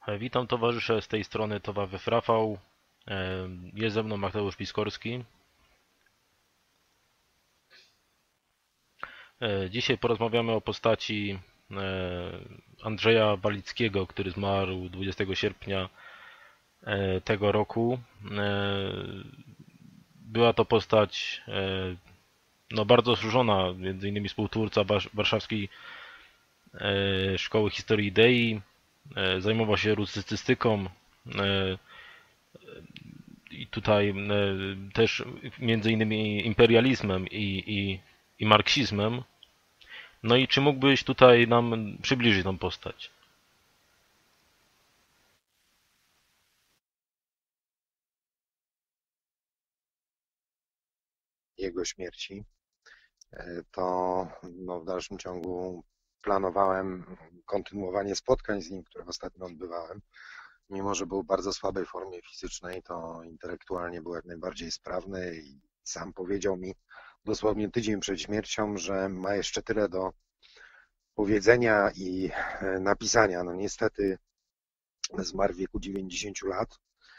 Witam towarzysze, z tej strony Towawyw Rafał. Jest ze mną Mateusz Piskorski. Dzisiaj porozmawiamy o postaci Andrzeja Walickiego, który zmarł 20 sierpnia tego roku. Była to postać no, bardzo złożona, między innymi współtwórca Warszawskiej Szkoły Historii Idei. Zajmował się rusycystyką, i tutaj też między innymi imperializmem i marksizmem. No i czy mógłbyś tutaj nam przybliżyć tą postać? Jego śmierci, to w dalszym ciągu planowałem kontynuowanie spotkań z nim, które ostatnio odbywałem. Mimo że był w bardzo słabej formie fizycznej, to intelektualnie był jak najbardziej sprawny i sam powiedział mi dosłownie tydzień przed śmiercią, że ma jeszcze tyle do powiedzenia i napisania. No niestety zmarł w wieku 90 lat.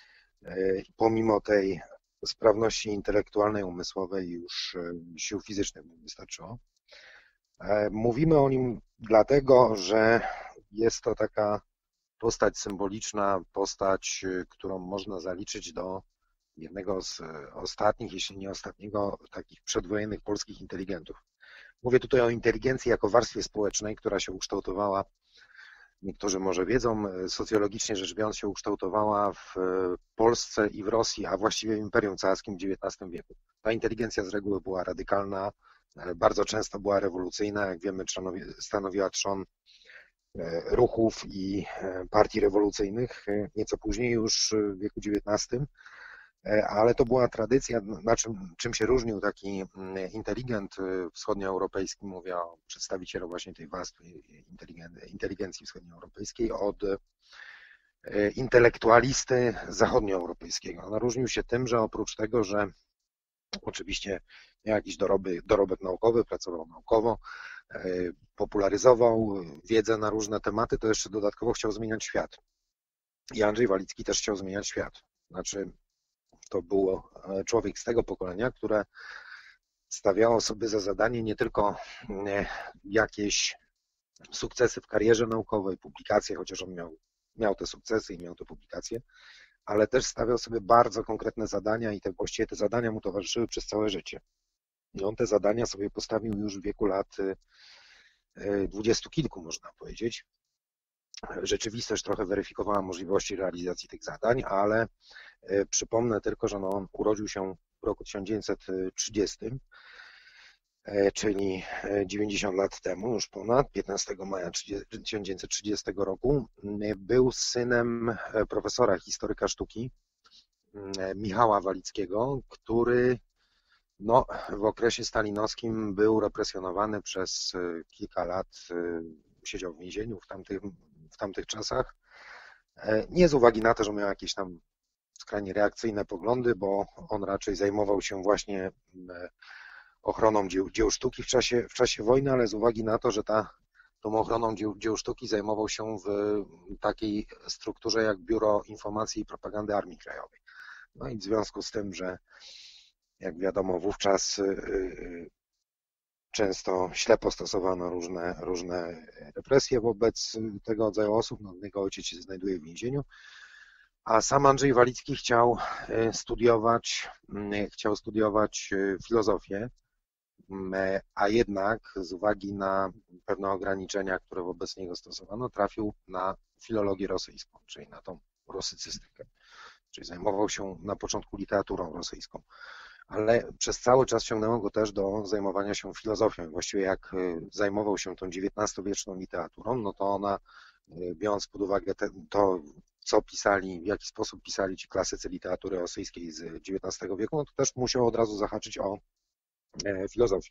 Pomimo tej sprawności intelektualnej, umysłowej już sił fizycznych mu wystarczyło. Mówimy o nim dlatego, że jest to taka postać symboliczna, postać, którą można zaliczyć do jednego z ostatnich, jeśli nie ostatniego, takich przedwojennych polskich inteligentów. Mówię tutaj o inteligencji jako warstwie społecznej, która się ukształtowała, niektórzy może wiedzą, socjologicznie rzecz biorąc się ukształtowała w Polsce i w Rosji, a właściwie w Imperium Carskim w XIX wieku. Ta inteligencja z reguły była radykalna, bardzo często była rewolucyjna, jak wiemy stanowiła trzon ruchów i partii rewolucyjnych, nieco później już w wieku XIX, ale to była tradycja, na czym się różnił taki inteligent wschodnioeuropejski, mówię o przedstawicielu właśnie tej warstwy inteligencji wschodnioeuropejskiej, od intelektualisty zachodnioeuropejskiego. On różnił się tym, że oprócz tego, że oczywiście miał jakiś dorobek naukowy, pracował naukowo, popularyzował wiedzę na różne tematy, to jeszcze dodatkowo chciał zmieniać świat. I Andrzej Walicki też chciał zmieniać świat. Znaczy, to był człowiek z tego pokolenia, które stawiało sobie za zadanie nie tylko jakieś sukcesy w karierze naukowej, publikacje, chociaż on miał te sukcesy i miał te publikacje, ale też stawiał sobie bardzo konkretne zadania i właściwie te zadania mu towarzyszyły przez całe życie. I on te zadania sobie postawił już w wieku lat 20 kilku, można powiedzieć. Rzeczywistość trochę weryfikowała możliwości realizacji tych zadań, ale przypomnę tylko, że on urodził się w roku 1930, czyli 90 lat temu, już ponad, 15 maja 1930 roku. Był synem profesora, historyka sztuki Michała Walickiego, który w okresie stalinowskim był represjonowany przez kilka lat, siedział w więzieniu w tamtych czasach. Nie z uwagi na to, że miał jakieś tam skrajnie reakcyjne poglądy, bo on raczej zajmował się właśnie ochroną dzieł sztuki w czasie wojny, ale z uwagi na to, że tą ochroną dzieł sztuki zajmował się w takiej strukturze jak Biuro Informacji i Propagandy Armii Krajowej. No i w związku z tym, że jak wiadomo wówczas często ślepo stosowano różne represje wobec tego rodzaju osób, jego ojciec się znajduje w więzieniu, a sam Andrzej Walicki chciał studiować filozofię, a jednak z uwagi na pewne ograniczenia, które wobec niego stosowano, trafił na filologię rosyjską, czyli na tą rusycystykę. Czyli zajmował się na początku literaturą rosyjską, ale przez cały czas ciągnęło go też do zajmowania się filozofią. Właściwie jak zajmował się tą XIX-wieczną literaturą, no to ona, biorąc pod uwagę to, co pisali, w jaki sposób pisali ci klasycy literatury rosyjskiej z XIX wieku, no to też musiał od razu zahaczyć o filozofię.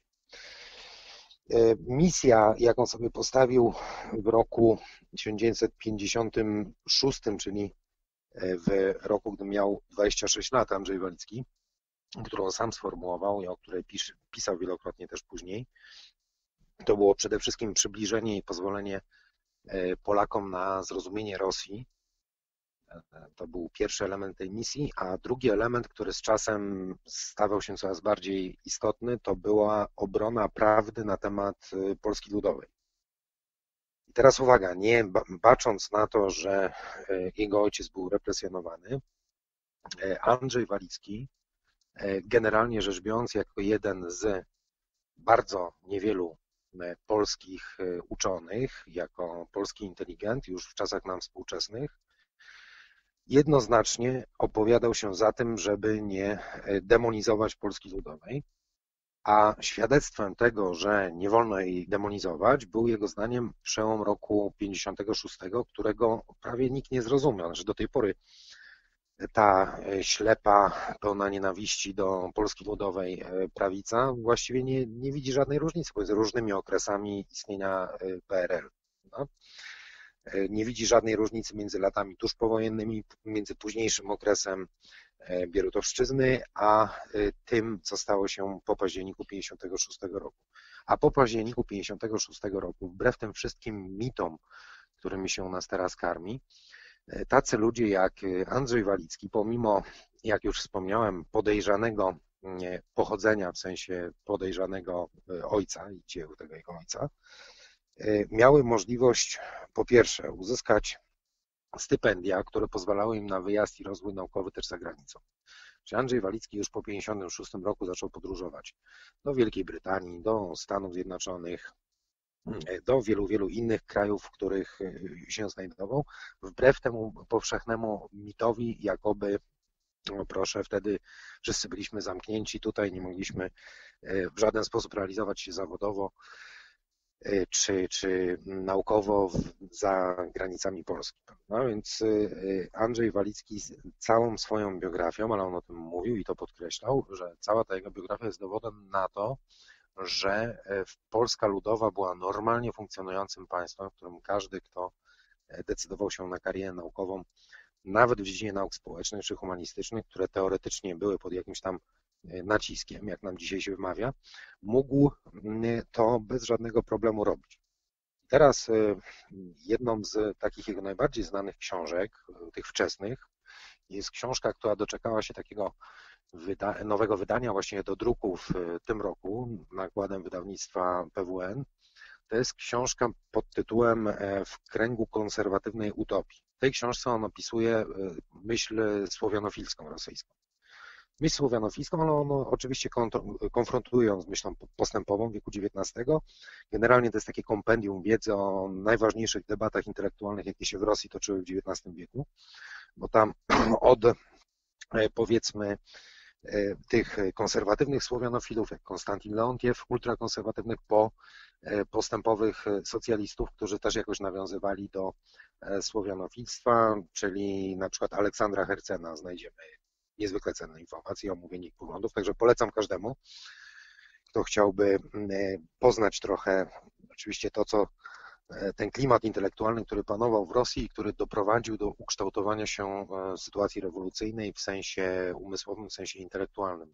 Misja, jaką sobie postawił w roku 1956, czyli w roku, gdy miał 26 lat, Andrzej Walicki, którą sam sformułował i o której pisał wielokrotnie też później, to było przede wszystkim przybliżenie i pozwolenie Polakom na zrozumienie Rosji To był pierwszy element tej misji, a drugi element, który z czasem stawał się coraz bardziej istotny, to była obrona prawdy na temat Polski Ludowej. I teraz uwaga, nie bacząc na to, że jego ojciec był represjonowany, Andrzej Walicki, generalnie rzecz biorąc, jako jeden z bardzo niewielu polskich uczonych, jako polski inteligent już w czasach nam współczesnych, jednoznacznie opowiadał się za tym, żeby nie demonizować Polski Ludowej, a świadectwem tego, że nie wolno jej demonizować, był jego zdaniem przełom roku 56, którego prawie nikt nie zrozumiał, że do tej pory ta ślepa, pełna nienawiści do Polski Ludowej prawica właściwie nie widzi żadnej różnicy pomiędzy różnymi okresami istnienia PRL. No? Nie widzi żadnej różnicy między latami tuż powojennymi, między późniejszym okresem Bierutowszczyzny, a tym, co stało się po październiku 56 roku. A po październiku 56 roku, wbrew tym wszystkim mitom, którymi się nas teraz karmi, tacy ludzie jak Andrzej Walicki, pomimo, jak już wspomniałem, podejrzanego pochodzenia, w sensie podejrzanego ojca i dzieł tego jego ojca, miały możliwość po pierwsze uzyskać stypendia, które pozwalały im na wyjazd i rozwój naukowy też za granicą. Czyli Andrzej Walicki już po 1956 roku zaczął podróżować do Wielkiej Brytanii, do Stanów Zjednoczonych, do wielu innych krajów, w których się znajdował, wbrew temu powszechnemu mitowi, jakoby, no proszę, wtedy wszyscy byliśmy zamknięci tutaj, nie mogliśmy w żaden sposób realizować się zawodowo czy naukowo za granicami Polski. No więc Andrzej Walicki z całą swoją biografią, ale on o tym mówił i to podkreślał, że cała ta jego biografia jest dowodem na to, że Polska Ludowa była normalnie funkcjonującym państwem, w którym każdy, kto decydował się na karierę naukową, nawet w dziedzinie nauk społecznych czy humanistycznych, które teoretycznie były pod jakimś tam naciskiem, jak nam dzisiaj się wymawia, mógł to bez żadnego problemu robić. Teraz jedną z takich jego najbardziej znanych książek, tych wczesnych, jest książka, która doczekała się takiego nowego wydania właśnie do druku w tym roku nakładem wydawnictwa PWN. To jest książka pod tytułem W kręgu konserwatywnej utopii. W tej książce on opisuje myśl słowianofilską rosyjską. Myśl słowianofilską, ale on oczywiście konfrontuje ją z myślą postępową wieku XIX. Generalnie to jest takie kompendium wiedzy o najważniejszych debatach intelektualnych, jakie się w Rosji toczyły w XIX wieku, bo tam od, powiedzmy, tych konserwatywnych słowianofilów, jak Konstantin Leontiew, ultrakonserwatywnych, po postępowych socjalistów, którzy też jakoś nawiązywali do słowianofilstwa, czyli na przykład Aleksandra Hercena znajdziemy niezwykle cenne informacje, omówienie ich poglądów, także polecam każdemu, kto chciałby poznać trochę oczywiście to, co ten klimat intelektualny, który panował w Rosji i który doprowadził do ukształtowania się sytuacji rewolucyjnej w sensie umysłowym, w sensie intelektualnym,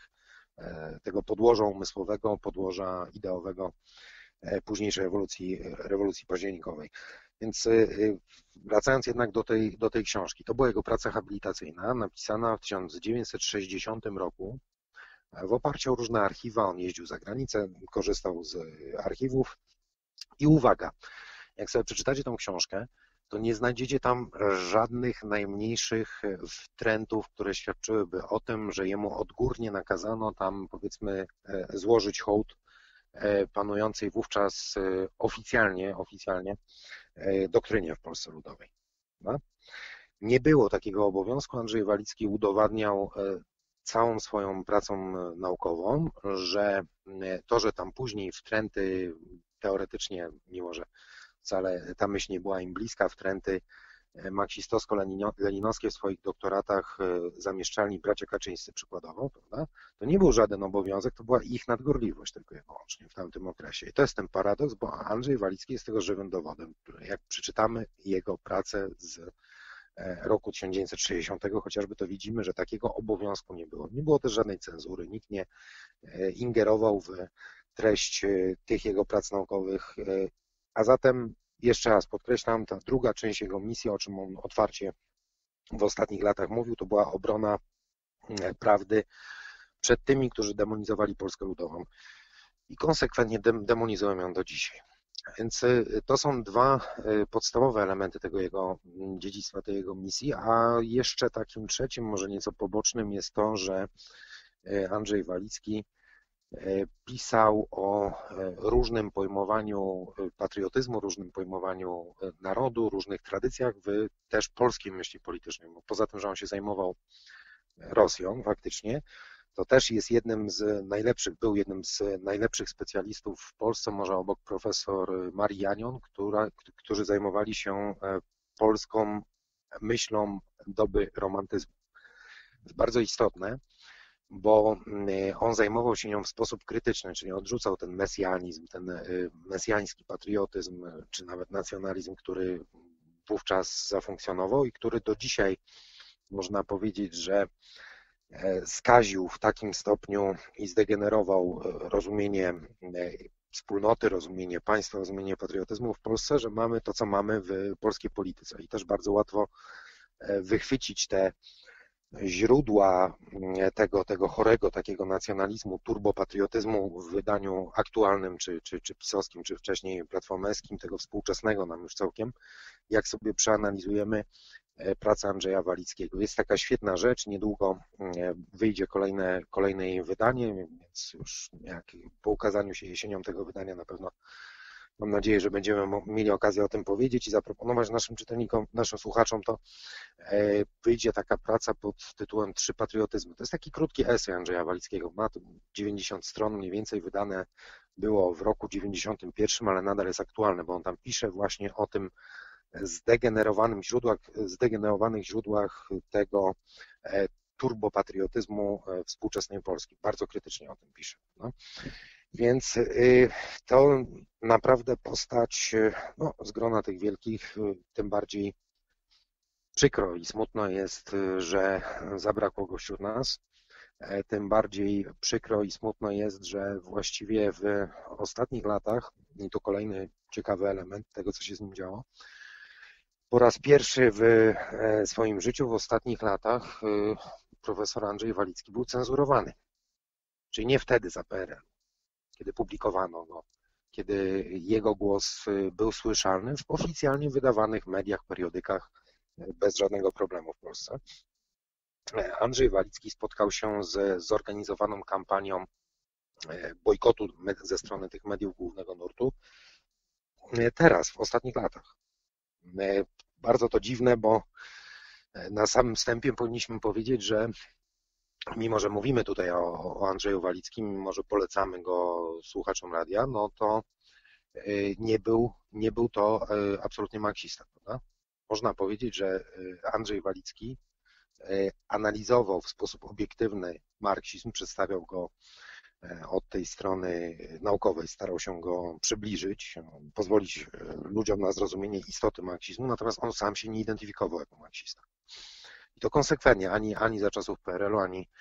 tego podłoża umysłowego, podłoża ideowego późniejszej rewolucji październikowej. Więc wracając jednak do tej książki, to była jego praca habilitacyjna, napisana w 1960 roku w oparciu o różne archiwa. On jeździł za granicę, korzystał z archiwów i uwaga, jak sobie przeczytacie tą książkę, to nie znajdziecie tam żadnych najmniejszych wtrętów, które świadczyłyby o tym, że jemu odgórnie nakazano tam, powiedzmy, złożyć hołd panującej wówczas oficjalnie doktrynie w Polsce Ludowej. No? Nie było takiego obowiązku. Andrzej Walicki udowadniał całą swoją pracą naukową, że to, że tam później wtręty teoretycznie, mimo że wcale ta myśl nie była im bliska, wtręty marksistowsko-leninowskie w swoich doktoratach zamieszczali bracia Kaczyńscy przykładowo, prawda? To nie był żaden obowiązek, to była ich nadgorliwość tylko i wyłącznie w tamtym okresie. I to jest ten paradoks, bo Andrzej Walicki jest tego żywym dowodem. Jak przeczytamy jego pracę z roku 1960, chociażby to widzimy, że takiego obowiązku nie było. Nie było też żadnej cenzury, nikt nie ingerował w treść tych jego prac naukowych, a zatem jeszcze raz podkreślam, ta druga część jego misji, o czym on otwarcie w ostatnich latach mówił, to była obrona prawdy przed tymi, którzy demonizowali Polskę Ludową i konsekwentnie demonizują ją do dzisiaj. Więc to są dwa podstawowe elementy tego jego dziedzictwa, tej jego misji, a jeszcze takim trzecim, może nieco pobocznym jest to, że Andrzej Walicki pisał o różnym pojmowaniu patriotyzmu, różnym pojmowaniu narodu, różnych tradycjach w też polskiej myśli politycznej. Bo poza tym, że on się zajmował Rosją faktycznie, to też jest był jednym z najlepszych specjalistów w Polsce, może obok profesor Marii Janion, którzy zajmowali się polską myślą doby romantyzmu. To jest bardzo istotne, bo on zajmował się nią w sposób krytyczny, czyli odrzucał ten mesjanizm, ten mesjański patriotyzm, czy nawet nacjonalizm, który wówczas zafunkcjonował i który do dzisiaj można powiedzieć, że skaził w takim stopniu i zdegenerował rozumienie wspólnoty, rozumienie państwa, rozumienie patriotyzmu w Polsce, że mamy to, co mamy w polskiej polityce. I też bardzo łatwo wychwycić te źródła tego chorego takiego nacjonalizmu, turbopatriotyzmu w wydaniu aktualnym, czy pisowskim, czy wcześniej platformerskim, tego współczesnego nam już całkiem, jak sobie przeanalizujemy pracę Andrzeja Walickiego. Jest taka świetna rzecz, niedługo wyjdzie kolejne jej wydanie, więc już po ukazaniu się jesienią tego wydania na pewno mam nadzieję, że będziemy mieli okazję o tym powiedzieć i zaproponować naszym czytelnikom, naszym słuchaczom, to wyjdzie taka praca pod tytułem Trzy patriotyzmy. To jest taki krótki esej Andrzeja Walickiego, ma to 90 stron mniej więcej, wydane było w roku 91, ale nadal jest aktualne, bo on tam pisze właśnie o tym zdegenerowanych źródłach tego turbopatriotyzmu współczesnej Polski. Bardzo krytycznie o tym pisze. No. Więc to naprawdę postać z grona tych wielkich, tym bardziej przykro i smutno jest, że zabrakło go wśród nas. Tym bardziej przykro i smutno jest, że właściwie w ostatnich latach, i to kolejny ciekawy element tego, co się z nim działo, po raz pierwszy w swoim życiu w ostatnich latach profesor Andrzej Walicki był cenzurowany. Czyli nie wtedy za PRL, kiedy publikowano go, kiedy jego głos był słyszalny w oficjalnie wydawanych mediach, periodykach bez żadnego problemu w Polsce. Andrzej Walicki spotkał się z zorganizowaną kampanią bojkotu ze strony tych mediów głównego nurtu teraz, w ostatnich latach. Bardzo to dziwne, bo na samym wstępie powinniśmy powiedzieć, że mimo, że mówimy tutaj o Andrzeju Walickim, mimo, że polecamy go słuchaczom radia, no to nie był to absolutnie marksista, prawda? Można powiedzieć, że Andrzej Walicki analizował w sposób obiektywny marksizm, przedstawiał go od tej strony naukowej, starał się go przybliżyć, pozwolić ludziom na zrozumienie istoty marksizmu, natomiast on sam się nie identyfikował jako marksista. I to konsekwentnie, ani za czasów PRL-u,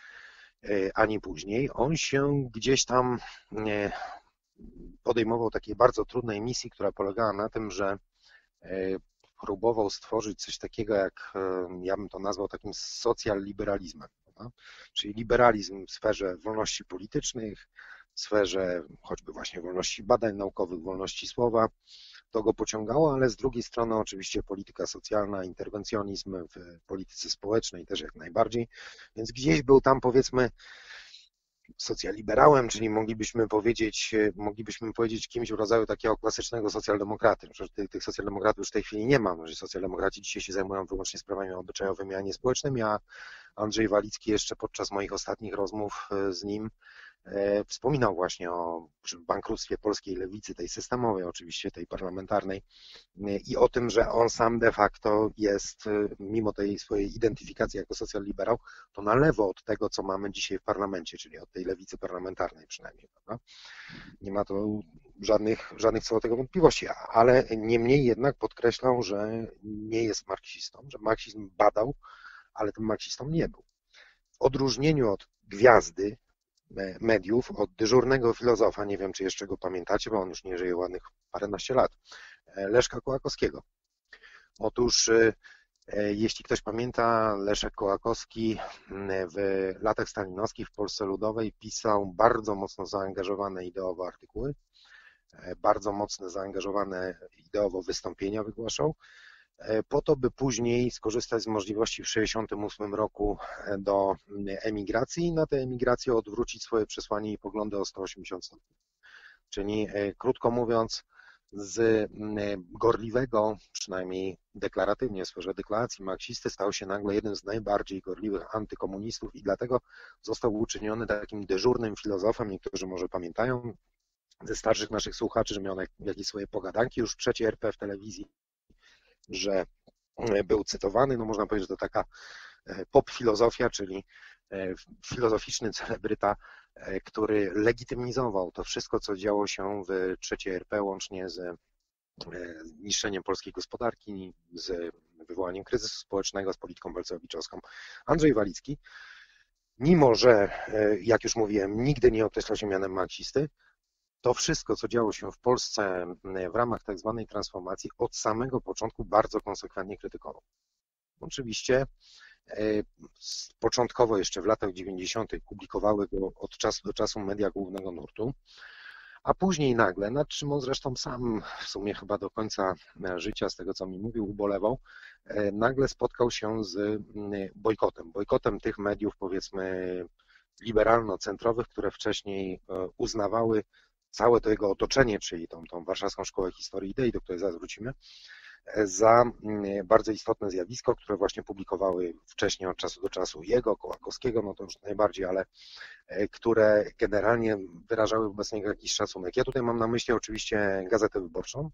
ani później. On się gdzieś tam podejmował takiej bardzo trudnej misji, która polegała na tym, że próbował stworzyć coś takiego, jak ja bym to nazwał takim socjal-liberalizmem. Czyli liberalizm w sferze wolności politycznych, w sferze choćby właśnie wolności badań naukowych, wolności słowa. To go pociągało, ale z drugiej strony oczywiście polityka socjalna, interwencjonizm w polityce społecznej też jak najbardziej. Więc gdzieś był tam, powiedzmy, socjaliberałem, czyli moglibyśmy powiedzieć kimś w rodzaju takiego klasycznego socjaldemokraty. Przecież tych socjaldemokratów już w tej chwili nie ma. Może socjaldemokraci dzisiaj się zajmują wyłącznie sprawami obyczajowymi, a nie społecznymi, a Andrzej Walicki jeszcze podczas moich ostatnich rozmów z nim wspominał właśnie o bankructwie polskiej lewicy, tej systemowej oczywiście, tej parlamentarnej i o tym, że on sam de facto jest, mimo tej swojej identyfikacji jako socjal-liberał, to na lewo od tego, co mamy dzisiaj w parlamencie, czyli od tej lewicy parlamentarnej przynajmniej. Prawda? Nie ma to żadnych co do tego wątpliwości, ale niemniej jednak podkreślał, że nie jest marksistą, że marksizm badał, ale tym marksistą nie był. W odróżnieniu od gwiazdy mediów, od dyżurnego filozofa, nie wiem, czy jeszcze go pamiętacie, bo on już nie żyje ładnych paręnaście lat, Leszka Kołakowskiego. Otóż Jeśli ktoś pamięta, Leszek Kołakowski w latach stalinowskich w Polsce Ludowej pisał bardzo mocno zaangażowane ideowo artykuły, bardzo mocne zaangażowane ideowo wystąpienia wygłaszał, po to, by później skorzystać z możliwości w 1968 roku do emigracji i na tę emigrację odwrócić swoje przesłanie i poglądy o 180 stopni. Czyli krótko mówiąc, z gorliwego, przynajmniej deklaratywnie w sferze deklaracji marksisty, stał się nagle jednym z najbardziej gorliwych antykomunistów i dlatego został uczyniony takim dyżurnym filozofem. Niektórzy może pamiętają ze starszych naszych słuchaczy, że miał jakieś swoje pogadanki już w III RP w telewizji, że był cytowany, no można powiedzieć, że to taka pop filozofia, czyli filozoficzny celebryta, który legitymizował to wszystko, co działo się w III RP, łącznie z niszczeniem polskiej gospodarki, z wywołaniem kryzysu społecznego, z polityką belcewowiczowską. Andrzej Walicki, mimo że, jak już mówiłem, nigdy nie określał się mianem marksisty, to wszystko, co działo się w Polsce w ramach tak zwanej transformacji, od samego początku bardzo konsekwentnie krytykował. Oczywiście początkowo jeszcze w latach 90. publikowały go od czasu do czasu media głównego nurtu, a później nagle, nad czym on zresztą sam w sumie chyba do końca życia, z tego co mi mówił, ubolewał, nagle spotkał się z bojkotem tych mediów, powiedzmy, liberalno-centrowych, które wcześniej uznawały całe to jego otoczenie, czyli tą Warszawską Szkołę Historii i Idei, do której zaraz wrócimy, za bardzo istotne zjawisko, które właśnie publikowały wcześniej od czasu do czasu jego, Kołakowskiego, no to już najbardziej, ale które generalnie wyrażały wobec niego jakiś szacunek. Ja tutaj mam na myśli oczywiście Gazetę Wyborczą,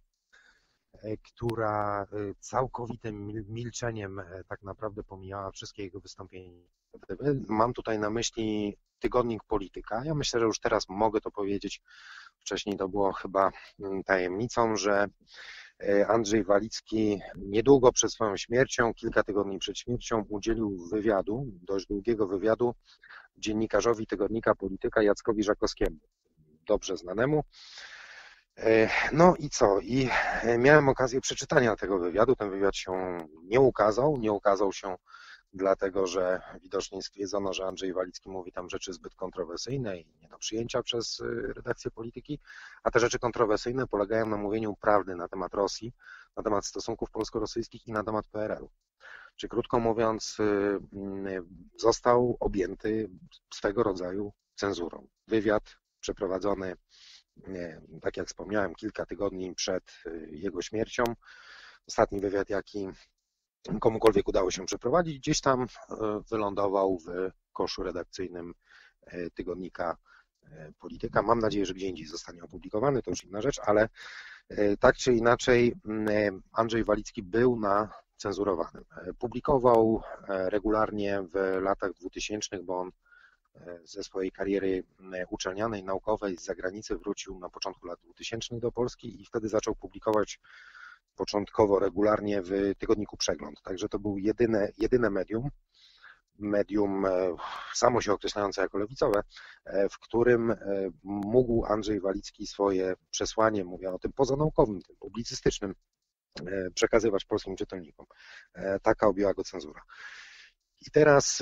która całkowitym milczeniem tak naprawdę pomijała wszystkie jego wystąpienia. Mam tutaj na myśli tygodnik Polityka. Ja myślę, że już teraz mogę to powiedzieć. Wcześniej to było chyba tajemnicą, że Andrzej Walicki niedługo przed swoją śmiercią, kilka tygodni przed śmiercią, udzielił wywiadu, dość długiego wywiadu, dziennikarzowi tygodnika Polityka Jackowi Żakowskiemu, dobrze znanemu. No i co? I miałem okazję przeczytania tego wywiadu. Ten wywiad się nie ukazał. Nie ukazał się dlatego, że widocznie stwierdzono, że Andrzej Walicki mówi tam rzeczy zbyt kontrowersyjne i nie do przyjęcia przez redakcję Polityki, a te rzeczy kontrowersyjne polegają na mówieniu prawdy na temat Rosji, na temat stosunków polsko-rosyjskich i na temat PRL-u. Czy krótko mówiąc, został objęty swego rodzaju cenzurą. Wywiad przeprowadzony, tak jak wspomniałem, kilka tygodni przed jego śmiercią. Ostatni wywiad, jaki komukolwiek udało się przeprowadzić, gdzieś tam wylądował w koszu redakcyjnym tygodnika Polityka. Mam nadzieję, że gdzie indziej zostanie opublikowany, to już inna rzecz, ale tak czy inaczej Andrzej Walicki był na cenzurowanym. Publikował regularnie w latach 2000, bo on ze swojej kariery uczelnianej, naukowej z zagranicy wrócił na początku lat 2000 do Polski i wtedy zaczął publikować początkowo regularnie w tygodniku Przegląd. Także to był jedyne medium samo się określające jako lewicowe, w którym mógł Andrzej Walicki swoje przesłanie, mówię o tym pozanaukowym, tym publicystycznym, przekazywać polskim czytelnikom. Taka objęła go cenzura. I teraz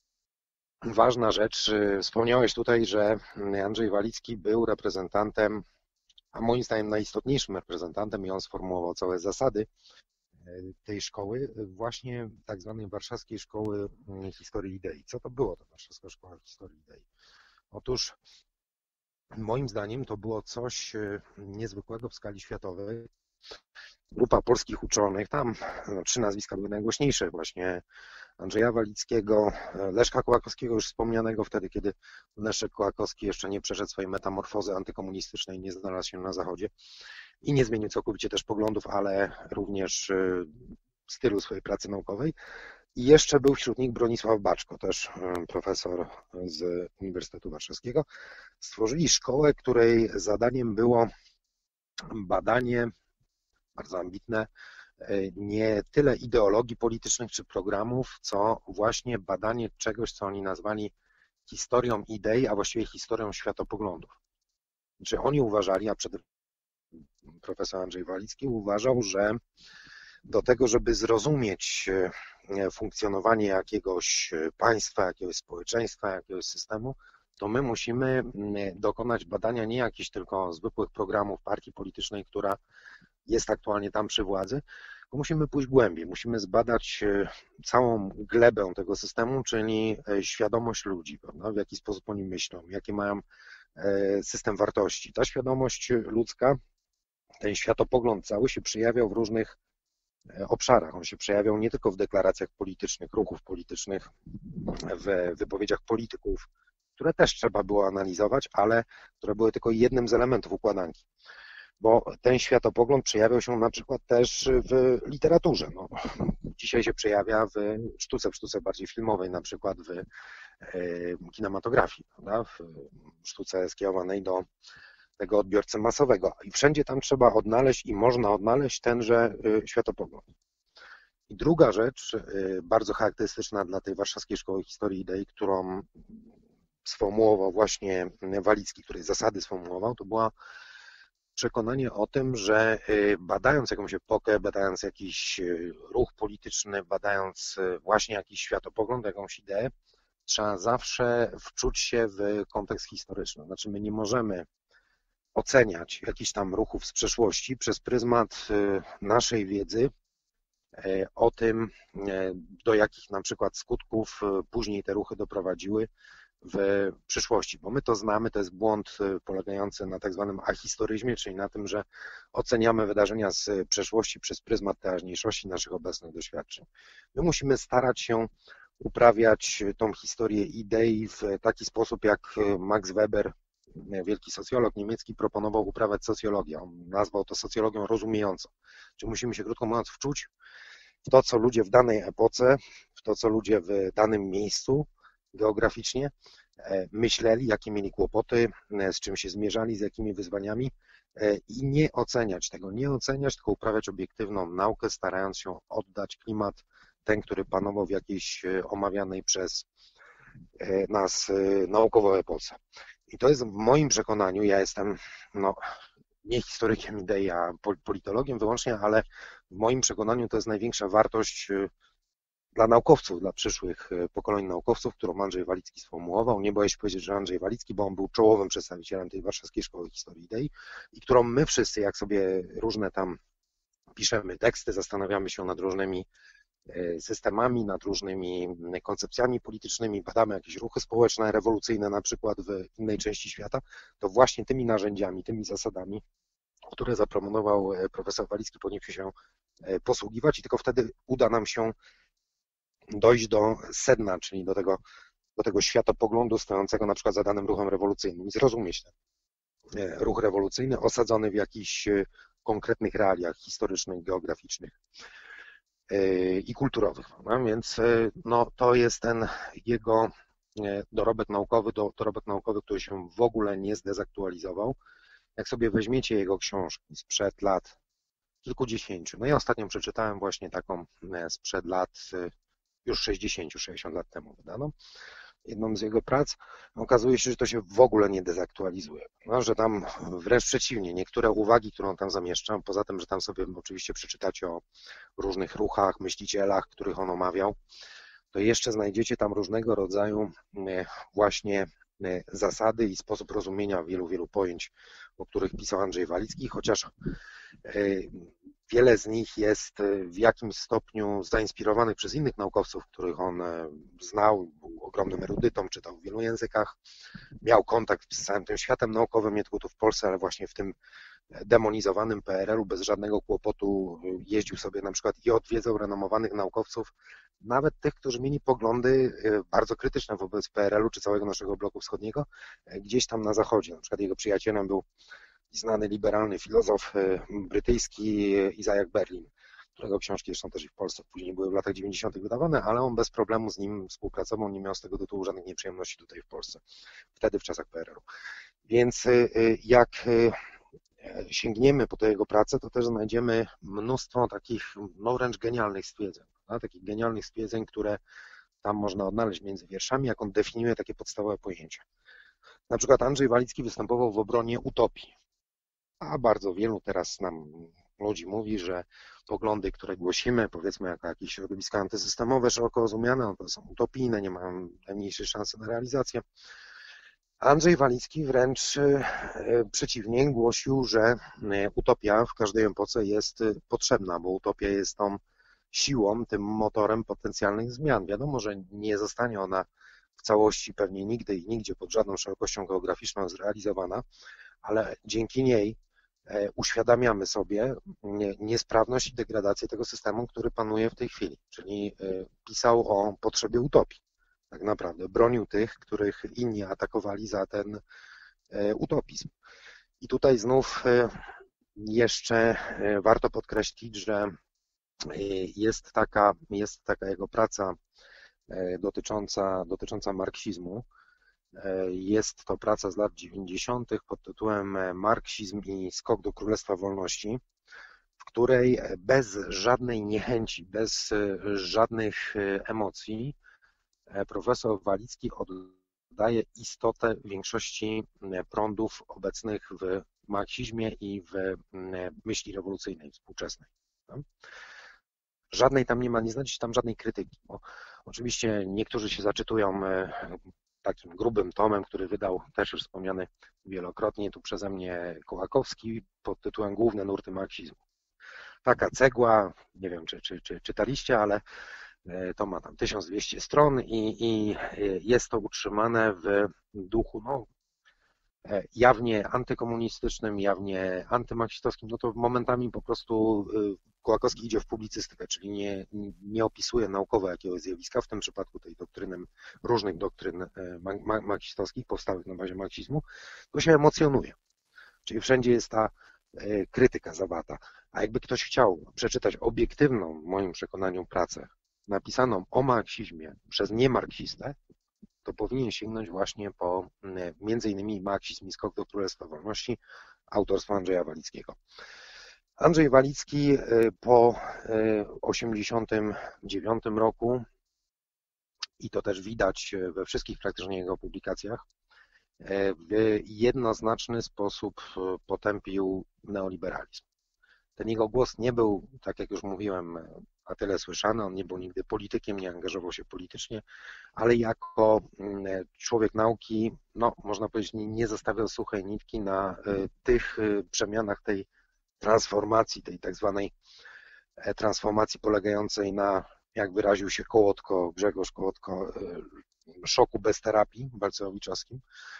ważna rzecz, wspomniałeś tutaj, że Andrzej Walicki był reprezentantem, a moim zdaniem najistotniejszym reprezentantem, i on sformułował całe zasady tej szkoły, właśnie tak zwanej Warszawskiej Szkoły Historii Idei. Co to było ta Warszawska Szkoła Historii Idei? Otóż moim zdaniem to było coś niezwykłego w skali światowej. Grupa polskich uczonych, tam 3 nazwiska były najgłośniejsze, właśnie Andrzeja Walickiego, Leszka Kołakowskiego, już wspomnianego wtedy, kiedy Leszek Kołakowski jeszcze nie przeszedł swojej metamorfozy antykomunistycznej, nie znalazł się na Zachodzie i nie zmienił całkowicie też poglądów, ale również stylu swojej pracy naukowej. I jeszcze był wśród nich Bronisław Baczko, też profesor z Uniwersytetu Warszawskiego. Stworzyli szkołę, której zadaniem było badanie, bardzo ambitne, nie tyle ideologii politycznych czy programów, co właśnie badanie czegoś, co oni nazwali historią idei, a właściwie historią światopoglądów. Znaczy oni uważali, a przede profesor Andrzej Walicki uważał, że do tego, żeby zrozumieć funkcjonowanie jakiegoś państwa, jakiegoś społeczeństwa, jakiegoś systemu, to my musimy dokonać badania nie jakichś tylko zwykłych programów partii politycznej, która jest aktualnie tam przy władzy, tylko musimy pójść głębiej, musimy zbadać całą glebę tego systemu, czyli świadomość ludzi, prawda? W jaki sposób oni myślą, jakie mają system wartości. Ta świadomość ludzka, ten światopogląd cały się przejawiał w różnych obszarach. On się przejawiał nie tylko w deklaracjach politycznych, ruchów politycznych, w wypowiedziach polityków, które też trzeba było analizować, ale które były tylko jednym z elementów układanki. Bo ten światopogląd przejawiał się na przykład też w literaturze. No, dzisiaj się przejawia w sztuce bardziej filmowej, na przykład w kinematografii, prawda? W sztuce skierowanej do tego odbiorcy masowego. I wszędzie tam trzeba odnaleźć i można odnaleźć tenże światopogląd. I druga rzecz, bardzo charakterystyczna dla tej Warszawskiej Szkoły Historii i Idei, którą sformułował właśnie Walicki, której zasady sformułował, to była przekonanie o tym, że badając jakąś epokę, badając jakiś ruch polityczny, badając właśnie jakiś światopogląd, jakąś ideę, trzeba zawsze wczuć się w kontekst historyczny. Znaczy my nie możemy oceniać jakichś tam ruchów z przeszłości przez pryzmat naszej wiedzy o tym, do jakich na przykład skutków później te ruchy doprowadziły w przyszłości, bo my to znamy, to jest błąd polegający na tak zwanym ahistoryzmie, czyli na tym, że oceniamy wydarzenia z przeszłości przez pryzmat teraźniejszości naszych obecnych doświadczeń. My musimy starać się uprawiać tą historię idei w taki sposób, jak Max Weber, wielki socjolog niemiecki, proponował uprawiać socjologię. On nazwał to socjologią rozumiejącą. Czyli musimy się, krótko mówiąc, wczuć w to, co ludzie w danej epoce, w to, co ludzie w danym miejscu geograficznie myśleli, jakie mieli kłopoty, z czym się zmierzali, z jakimi wyzwaniami i nie oceniać tego, tylko uprawiać obiektywną naukę, starając się oddać klimat ten, który panował w jakiejś omawianej przez nas naukowo epoce. I to jest w moim przekonaniu, ja jestem nie historykiem idei, a politologiem wyłącznie, ale w moim przekonaniu to jest największa wartość dla naukowców, dla przyszłych pokoleń naukowców, którą Andrzej Walicki sformułował. Nie boję się powiedzieć, że Andrzej Walicki, bo on był czołowym przedstawicielem tej Warszawskiej Szkoły Historii Idei i którą my wszyscy, jak sobie różne tam piszemy teksty, zastanawiamy się nad różnymi systemami, nad różnymi koncepcjami politycznymi, badamy jakieś ruchy społeczne, rewolucyjne na przykład w innej części świata, to właśnie tymi narzędziami, tymi zasadami, które zaproponował profesor Walicki, powinniśmy się posługiwać i tylko wtedy uda nam się dojść do sedna, czyli do tego światopoglądu stojącego na przykład za danym ruchem rewolucyjnym i zrozumieć ten ruch rewolucyjny osadzony w jakichś konkretnych realiach historycznych, geograficznych i kulturowych. No, więc to jest ten jego dorobek naukowy, który się w ogóle nie zdezaktualizował. Jak sobie weźmiecie jego książki sprzed lat kilkudziesięciu, no ja ostatnio przeczytałem właśnie taką sprzed lat już 60 lat temu wydaną, jedną z jego prac, okazuje się, że to się w ogóle nie dezaktualizuje, no, że tam wręcz przeciwnie, niektóre uwagi, które on tam zamieszcza, poza tym, że tam sobie oczywiście przeczytacie o różnych ruchach, myślicielach, których on omawiał, to jeszcze znajdziecie tam różnego rodzaju właśnie zasady i sposób rozumienia wielu pojęć, o których pisał Andrzej Walicki, chociaż wiele z nich jest w jakimś stopniu zainspirowanych przez innych naukowców, których on znał, był ogromnym erudytą, czytał w wielu językach, miał kontakt z całym tym światem naukowym, nie tylko tu w Polsce, ale właśnie w tym demonizowanym PRL-u bez żadnego kłopotu jeździł sobie na przykład i odwiedzał renomowanych naukowców, nawet tych, którzy mieli poglądy bardzo krytyczne wobec PRL-u czy całego naszego bloku wschodniego, gdzieś tam na zachodzie. Na przykład jego przyjacielem był znany liberalny filozof brytyjski Isaiah Berlin, którego książki zresztą też i w Polsce później były w latach 90. wydawane, ale on bez problemu z nim współpracował, nie miał z tego tytułu żadnych nieprzyjemności tutaj w Polsce, wtedy w czasach PRL-u. Więc jak sięgniemy po tę jego pracę, to też znajdziemy mnóstwo takich wręcz genialnych stwierdzeń, takich genialnych stwierdzeń, które tam można odnaleźć między wierszami, jak on definiuje takie podstawowe pojęcia. Na przykład Andrzej Walicki występował w obronie utopii, a bardzo wielu teraz nam ludzi mówi, że poglądy, które głosimy, powiedzmy jako jakieś środowiska antysystemowe, szeroko rozumiane, no to są utopijne, nie mają najmniejszej szansy na realizację. Andrzej Walicki wręcz przeciwnie, głosił, że utopia w każdej epoce jest potrzebna, bo utopia jest tą siłą, tym motorem potencjalnych zmian. Wiadomo, że nie zostanie ona w całości pewnie nigdy i nigdzie pod żadną szerokością geograficzną zrealizowana, ale dzięki niej uświadamiamy sobie niesprawność i degradację tego systemu, który panuje w tej chwili. Czyli pisał o potrzebie utopii. Tak naprawdę bronił tych, których inni atakowali za ten utopizm. I tutaj znów jeszcze warto podkreślić, że jest taka jego praca dotycząca marksizmu. Jest to praca z lat 90. pod tytułem Marksizm i skok do Królestwa Wolności, w której bez żadnej niechęci, bez żadnych emocji profesor Walicki oddaje istotę większości prądów obecnych w marksizmie i w myśli rewolucyjnej współczesnej. Żadnej tam nie ma, nie znajdzie się tam żadnej krytyki, bo oczywiście niektórzy się zaczytują takim grubym tomem, który wydał też już wspomniany wielokrotnie tu przeze mnie Kołakowski pod tytułem Główne nurty marksizmu. Taka cegła, nie wiem czy czytaliście, ale to ma tam 1200 stron i jest to utrzymane w duchu jawnie antykomunistycznym, jawnie antymarksistowskim, no to momentami po prostu Kołakowski idzie w publicystykę, czyli nie opisuje naukowo jakiegoś zjawiska, w tym przypadku tej doktryny, różnych doktryn marksistowskich powstałych na bazie marksizmu, tylko się emocjonuje. Czyli wszędzie jest ta krytyka zawarta. A jakby ktoś chciał przeczytać obiektywną, w moim przekonaniu, pracę napisaną o marksizmie przez niemarksistę, to powinien sięgnąć właśnie po między innymi Marksizm i skok do Królestwa Wolności autorstwa Andrzeja Walickiego. Andrzej Walicki po 1989 roku, i to też widać we wszystkich praktycznie jego publikacjach, w jednoznaczny sposób potępił neoliberalizm. Ten jego głos nie był, tak jak już mówiłem, na tyle słyszany, on nie był nigdy politykiem, nie angażował się politycznie, ale jako człowiek nauki, no można powiedzieć, nie zostawiał suchej nitki na tych przemianach tej transformacji, tej tak zwanej transformacji polegającej na, jak wyraził się Grzegorz Kołotko, szoku bez terapii balcerowiczowskim,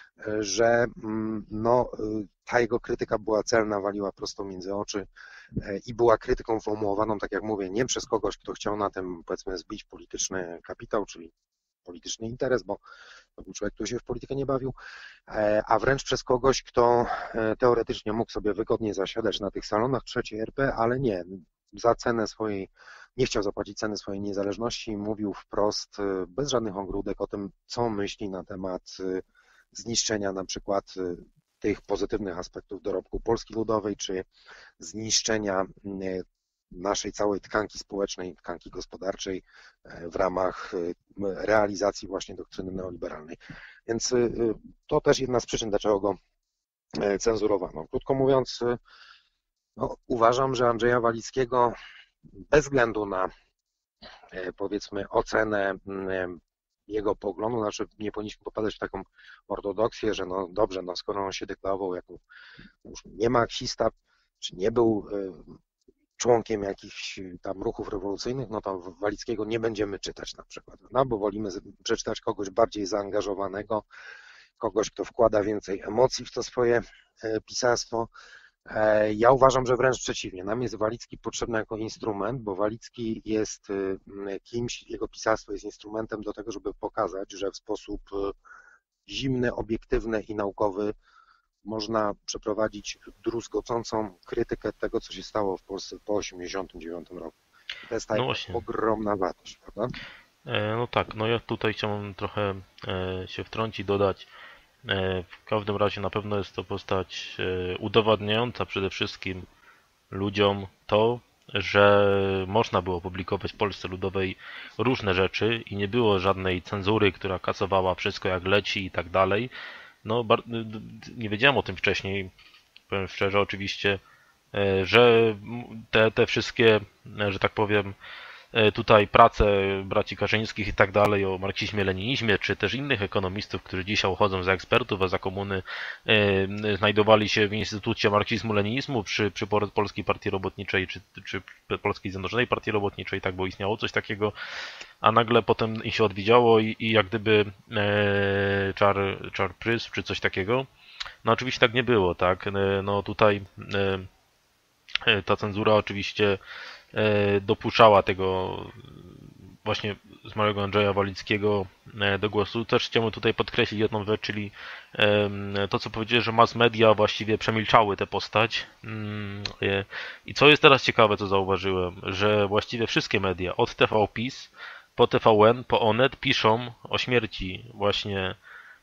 że no, ta jego krytyka była celna, waliła prosto między oczy i była krytyką formułowaną, tak jak mówię, nie przez kogoś, kto chciał na tym, powiedzmy, zbić polityczny kapitał, czyli polityczny interes, bo to był człowiek, który się w politykę nie bawił, a wręcz przez kogoś, kto teoretycznie mógł sobie wygodnie zasiadać na tych salonach III RP, ale nie, za cenę swojej, nie chciał zapłacić ceny swojej niezależności, mówił wprost, bez żadnych ogródek o tym, co myśli na temat zniszczenia na przykład tych pozytywnych aspektów dorobku Polski Ludowej, czy zniszczenia naszej całej tkanki społecznej, tkanki gospodarczej w ramach realizacji właśnie doktryny neoliberalnej. Więc to też jedna z przyczyn, dlaczego go cenzurowano. Krótko mówiąc, no, uważam, że Andrzeja Walickiego bez względu na, powiedzmy, ocenę jego poglądu, znaczy nie powinniśmy popadać w taką ortodoksję, że no dobrze, no skoro on się deklarował jako już nie marksista, czy nie był członkiem jakichś tam ruchów rewolucyjnych, no to Walickiego nie będziemy czytać na przykład, no bo wolimy przeczytać kogoś bardziej zaangażowanego, kogoś, kto wkłada więcej emocji w to swoje pisarstwo. Ja uważam, że wręcz przeciwnie. Nam jest Walicki potrzebny jako instrument, bo Walicki jest kimś, jego pisarstwo jest instrumentem do tego, żeby pokazać, że w sposób zimny, obiektywny i naukowy można przeprowadzić druzgocącą krytykę tego, co się stało w Polsce po 1989 roku. To jest ta ogromna wartość, prawda? No tak, no ja tutaj chciałbym trochę się wtrącić, dodać. W każdym razie na pewno jest to postać udowadniająca przede wszystkim ludziom to, że można było publikować w Polsce Ludowej różne rzeczy i nie było żadnej cenzury, która kasowała wszystko jak leci i tak dalej. No, nie wiedziałem o tym wcześniej, powiem szczerze, oczywiście że te wszystkie, że tak powiem, tutaj prace braci Kaczyńskich i tak dalej o marksizmie, leninizmie, czy też innych ekonomistów, którzy dzisiaj uchodzą za ekspertów, a za komuny znajdowali się w Instytucie Marksizmu-Leninizmu przy Polskiej Partii Robotniczej, czy Polskiej Zjednoczonej Partii Robotniczej, tak, bo istniało coś takiego, a nagle potem im się odwiedziało i jak gdyby czar prysł, czy coś takiego. No oczywiście tak nie było, tak, no tutaj ta cenzura oczywiście dopuszczała tego właśnie zmarłego Andrzeja Walickiego do głosu. Też chciałbym tutaj podkreślić jedną rzecz, czyli to, co powiedziałeś, że mass media właściwie przemilczały tę postać. I co jest teraz ciekawe, co zauważyłem, że właściwie wszystkie media, od TV PiS, po TVN, po Onet, piszą o śmierci właśnie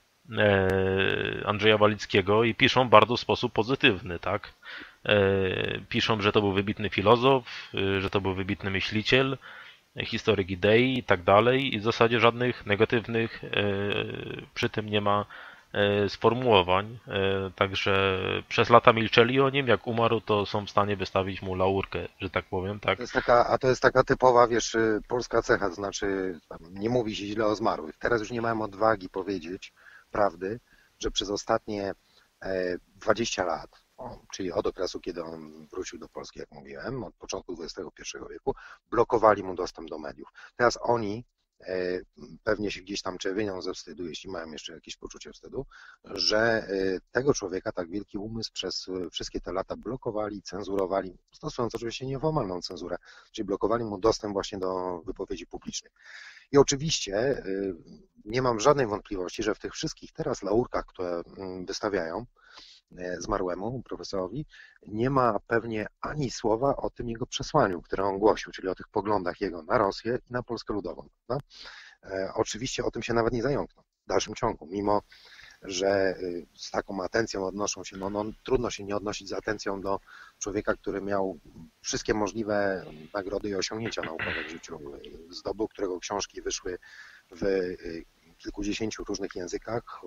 Andrzeja Walickiego i piszą bardzo w sposób pozytywny, tak? Piszą, że to był wybitny filozof, że to był wybitny myśliciel, historyk idei i tak dalej i w zasadzie żadnych negatywnych przy tym nie ma sformułowań, także przez lata milczeli o nim, jak umarł, to są w stanie wystawić mu laurkę, że tak powiem, tak? To jest taka typowa, wiesz, polska cecha, to znaczy nie mówi się źle o zmarłych. Teraz już nie mam odwagi powiedzieć prawdy, że przez ostatnie 20 lat, czyli od okresu, kiedy on wrócił do Polski, jak mówiłem, od początku XXI wieku, blokowali mu dostęp do mediów. Teraz oni pewnie się gdzieś tam czerwienią ze wstydu, jeśli mają jeszcze jakieś poczucie wstydu, że tego człowieka, tak wielki umysł, przez wszystkie te lata blokowali, cenzurowali, stosując oczywiście nieformalną cenzurę, czyli blokowali mu dostęp właśnie do wypowiedzi publicznych. I oczywiście nie mam żadnej wątpliwości, że w tych wszystkich teraz laurkach, które wystawiają zmarłemu profesorowi, nie ma pewnie ani słowa o tym jego przesłaniu, które on głosił, czyli o tych poglądach jego na Rosję i na Polskę Ludową. No? Oczywiście o tym się nawet nie zająkną w dalszym ciągu, mimo że z taką atencją odnoszą się, no trudno się nie odnosić z atencją do człowieka, który miał wszystkie możliwe nagrody i osiągnięcia naukowe w życiu, zdobył, którego książki wyszły w kilkudziesięciu różnych językach,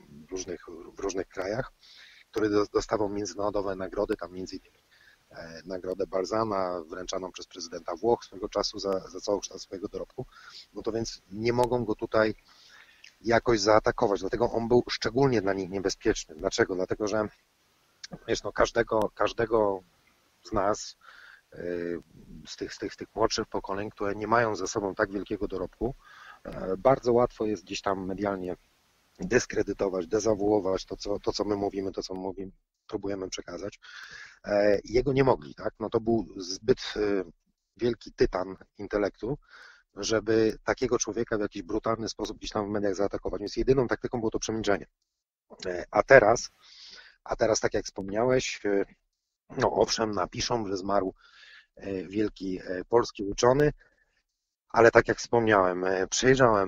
w różnych krajach, który dostawał międzynarodowe nagrody, tam między innymi nagrodę Balzana wręczaną przez prezydenta Włoch swego czasu za całokształt swojego dorobku, no to więc nie mogą go tutaj jakoś zaatakować, dlatego on był szczególnie dla nich niebezpieczny. Dlaczego? Dlatego, że wiesz, no każdego z nas, z tych młodszych pokoleń, które nie mają ze sobą tak wielkiego dorobku, bardzo łatwo jest gdzieś tam medialnie dyskredytować, dezawuować to, co my mówimy, to, co mówimy, próbujemy przekazać. Jego nie mogli, tak? No to był zbyt wielki tytan intelektu, żeby takiego człowieka w jakiś brutalny sposób gdzieś tam w mediach zaatakować. Więc jedyną taktyką było to przemilczenie. A teraz tak jak wspomniałeś, no owszem, napiszą, że zmarł wielki polski uczony, ale tak jak wspomniałem, przejrzałem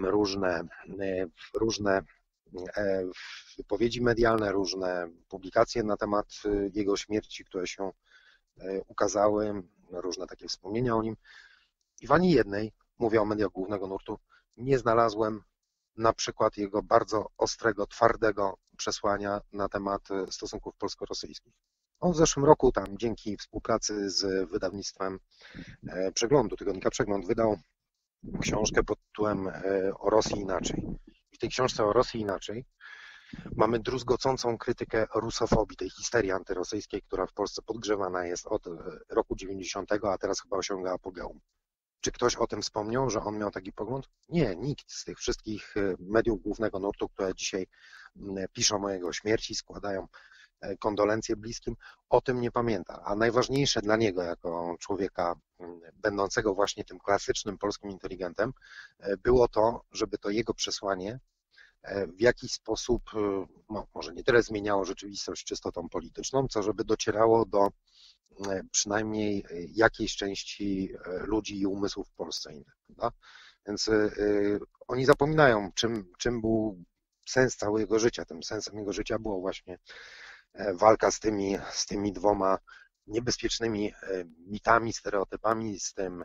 różne wypowiedzi medialne, różne publikacje na temat jego śmierci, które się ukazały, różne takie wspomnienia o nim i w ani jednej, mówię o mediach głównego nurtu, nie znalazłem na przykład jego bardzo ostrego, twardego przesłania na temat stosunków polsko-rosyjskich. On w zeszłym roku tam dzięki współpracy z wydawnictwem Przeglądu, tygodnika Przegląd, wydał książkę pod tytułem O Rosji inaczej. I w tej książce O Rosji inaczej mamy druzgocącą krytykę rusofobii, tej histerii antyrosyjskiej, która w Polsce podgrzewana jest od roku 90, a teraz chyba osiąga apogeum. Czy ktoś o tym wspomniał, że on miał taki pogląd? Nie, nikt z tych wszystkich mediów głównego nurtu, które dzisiaj piszą o jego śmierci, składają kondolencje bliskim, o tym nie pamięta. A najważniejsze dla niego, jako człowieka będącego właśnie tym klasycznym polskim inteligentem, było to, żeby to jego przesłanie w jakiś sposób, no, może nie tyle zmieniało rzeczywistość czysto tą polityczną, co żeby docierało do przynajmniej jakiejś części ludzi i umysłów w Polsce innych. Prawda? Więc oni zapominają, czym był sens całego życia. Tym sensem jego życia było właśnie walka z tymi dwoma niebezpiecznymi mitami, stereotypami, z tym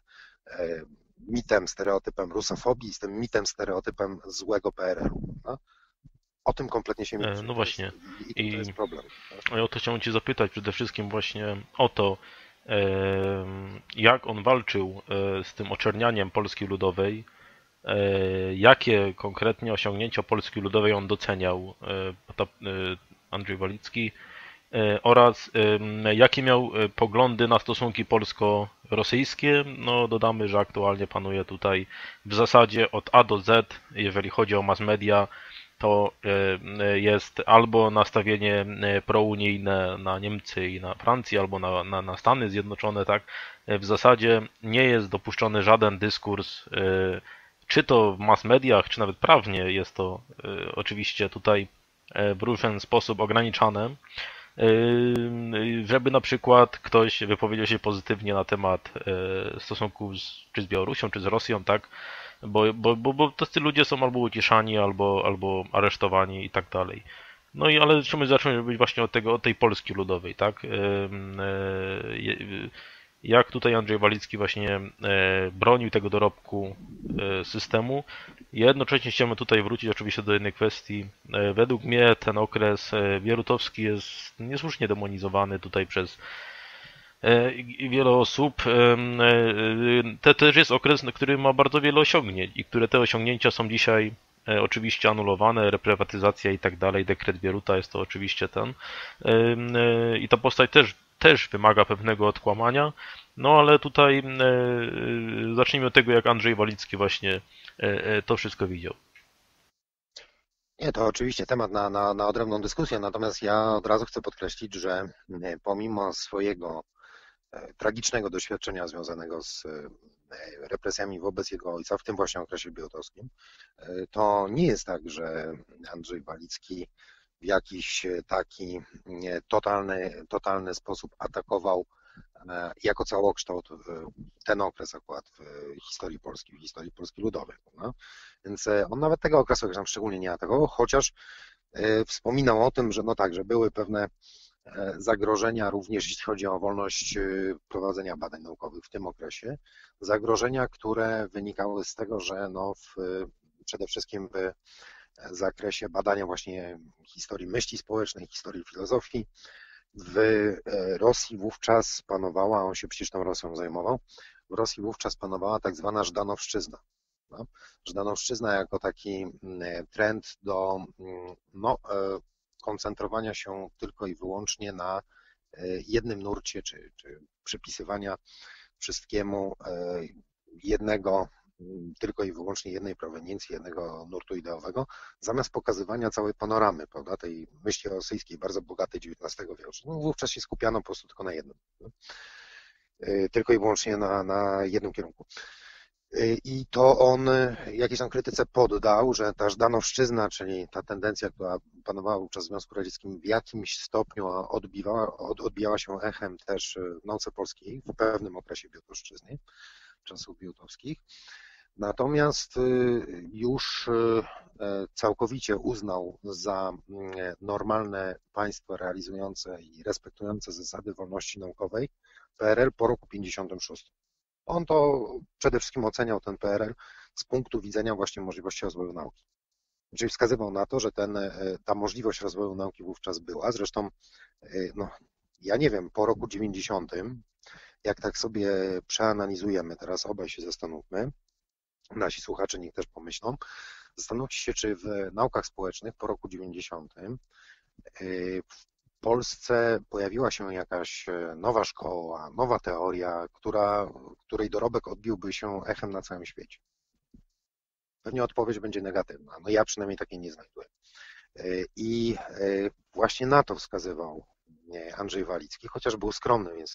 mitem, stereotypem rusofobii, z tym mitem, stereotypem złego PRL-u. Prawda? o tym kompletnie się milczy. No właśnie. I to I jest problem. o to chciałem Cię zapytać przede wszystkim właśnie o to, jak on walczył z tym oczernianiem Polski Ludowej, jakie konkretnie osiągnięcia Polski Ludowej on doceniał, Andrzej Walicki, oraz jakie miał poglądy na stosunki polsko-rosyjskie. No dodamy, że aktualnie panuje tutaj w zasadzie od A do Z, jeżeli chodzi o mass media, to jest albo nastawienie prounijne na Niemcy i na Francję, albo na Stany Zjednoczone, tak? W zasadzie nie jest dopuszczony żaden dyskurs, czy to w mass mediach, czy nawet prawnie jest to oczywiście tutaj w różny sposób ograniczane, żeby na przykład ktoś wypowiedział się pozytywnie na temat stosunków czy z Białorusią, czy z Rosją, tak? Bo tacy ludzie są albo uciszani, albo aresztowani i tak dalej. No i ale chciałbym zacząć właśnie od tej Polski Ludowej, tak? Jak tutaj Andrzej Walicki właśnie bronił tego dorobku systemu. Jednocześnie chciałbym tutaj wrócić oczywiście do jednej kwestii. Według mnie ten okres bierutowski jest niesłusznie demonizowany tutaj przez wiele osób. To też jest okres, który ma bardzo wiele osiągnięć i które te osiągnięcia są dzisiaj oczywiście anulowane, reprywatyzacja i tak dalej, dekret Bieruta jest to oczywiście ten. I ta postać też wymaga pewnego odkłamania, no ale tutaj zacznijmy od tego, jak Andrzej Walicki właśnie to wszystko widział. Nie, to oczywiście temat na odrębną dyskusję, natomiast ja od razu chcę podkreślić, że pomimo swojego tragicznego doświadczenia związanego z represjami wobec jego ojca, w tym właśnie okresie białotowskim, to nie jest tak, że Andrzej Walicki w jakiś taki totalny sposób atakował jako całokształt ten okres akurat w historii Polski, w historii Polski Ludowej. No? Więc on nawet tego okresu tam szczególnie nie atakował, chociaż wspominał o tym, że no tak, że były pewne zagrożenia również jeśli chodzi o wolność prowadzenia badań naukowych w tym okresie. Zagrożenia, które wynikały z tego, że no przede wszystkim w zakresie badania właśnie historii myśli społecznej, historii filozofii, w Rosji wówczas panowała, on się przecież tą Rosją zajmował, w Rosji wówczas panowała tak zwana Żdanowszczyzna. No? Żdanowszczyzna jako taki trend do no, koncentrowania się tylko i wyłącznie na jednym nurcie, czy przypisywania wszystkiemu jednego, tylko i wyłącznie jednej proweniencji, jednego nurtu ideowego, zamiast pokazywania całej panoramy, prawda, tej myśli rosyjskiej, bardzo bogatej XIX wieku. No, wówczas się skupiano po prostu tylko na jednym, tylko i wyłącznie na jednym kierunku. I to on jakiejś tam krytyce poddał, że ta żdanowszczyzna, czyli ta tendencja, która panowała wówczas w Związku Radzieckim, w jakimś stopniu odbijała się echem też w nauce polskiej w pewnym okresie białostowszczyzny, czasów białostowskich. Natomiast już całkowicie uznał za normalne państwo realizujące i respektujące zasady wolności naukowej PRL po roku 56. On to przede wszystkim oceniał ten PRL z punktu widzenia właśnie możliwości rozwoju nauki. Czyli wskazywał na to, że ta możliwość rozwoju nauki wówczas była. Zresztą, no, ja nie wiem, po roku 90, jak tak sobie przeanalizujemy, teraz obaj się zastanówmy, nasi słuchacze niech też pomyślą, zastanówcie się, czy w naukach społecznych po roku 90 w Polsce pojawiła się jakaś nowa szkoła, nowa teoria, której dorobek odbiłby się echem na całym świecie. Pewnie odpowiedź będzie negatywna, no ja przynajmniej takiej nie znajduję. I właśnie na to wskazywał Andrzej Walicki, chociaż był skromny, więc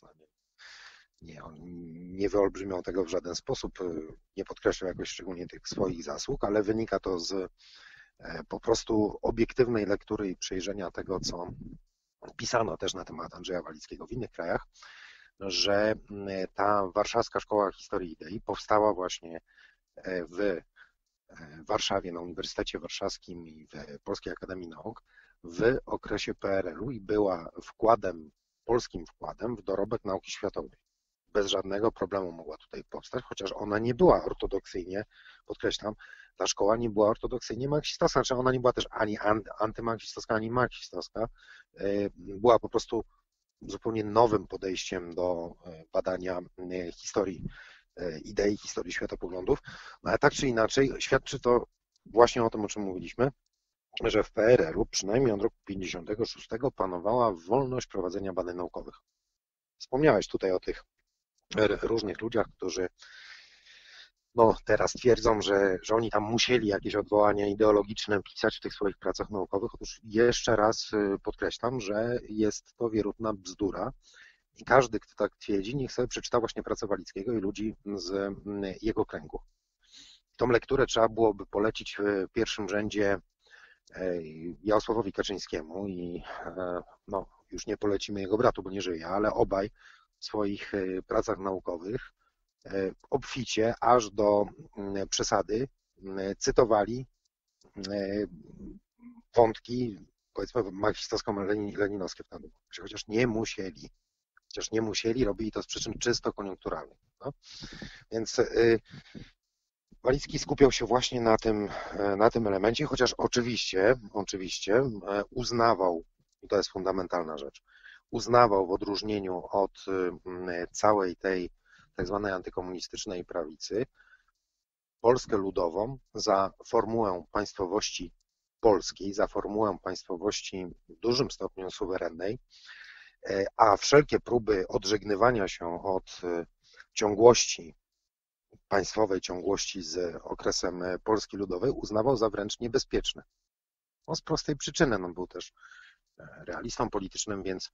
on nie wyolbrzymiał tego w żaden sposób, nie podkreślał jakoś szczególnie tych swoich zasług, ale wynika to z po prostu obiektywnej lektury i przejrzenia tego, co pisano też na temat Andrzeja Walickiego w innych krajach, że ta warszawska szkoła historii idei powstała właśnie w Warszawie, na Uniwersytecie Warszawskim i w Polskiej Akademii Nauk w okresie PRL-u i była polskim wkładem w dorobek nauki światowej. bez żadnego problemu mogła tutaj powstać, chociaż ona nie była ortodoksyjnie, podkreślam, ta szkoła nie była ortodoksyjnie marksistowska, znaczy ona nie była też ani antymarksistowska, ani marksistowska, była po prostu zupełnie nowym podejściem do badania historii idei, historii światopoglądów, no ale tak czy inaczej świadczy to właśnie o tym, o czym mówiliśmy, że w PRL-u przynajmniej od roku 1956 panowała wolność prowadzenia badań naukowych. Wspomniałeś tutaj o tych różnych ludziach, którzy no, teraz twierdzą, że oni tam musieli jakieś odwołania ideologiczne pisać w tych swoich pracach naukowych. Otóż jeszcze raz podkreślam, że jest to wierutna bzdura i każdy, kto tak twierdzi, niech sobie przeczyta właśnie pracę Walickiego i ludzi z jego kręgu. Tą lekturę trzeba byłoby polecić w pierwszym rzędzie Jarosławowi Kaczyńskiemu i no, już nie polecimy jego bratu, bo nie żyje, ale obaj w swoich pracach naukowych obficie, aż do przesady, cytowali wątki, powiedzmy, marksistowsko-leninowskie w danym okresie, chociaż nie musieli, robili to z przyczyn czysto koniunkturalnych. No? Więc Walicki skupiał się właśnie na tym elemencie, chociaż oczywiście uznawał, i to jest fundamentalna rzecz, uznawał w odróżnieniu od całej tej tak zwanej antykomunistycznej prawicy Polskę Ludową za formułę państwowości polskiej, za formułę państwowości w dużym stopniu suwerennej, a wszelkie próby odżegnywania się od ciągłości państwowej, ciągłości z okresem Polski Ludowej uznawał za wręcz niebezpieczne. No, z prostej przyczyny, no, był też realistą politycznym, więc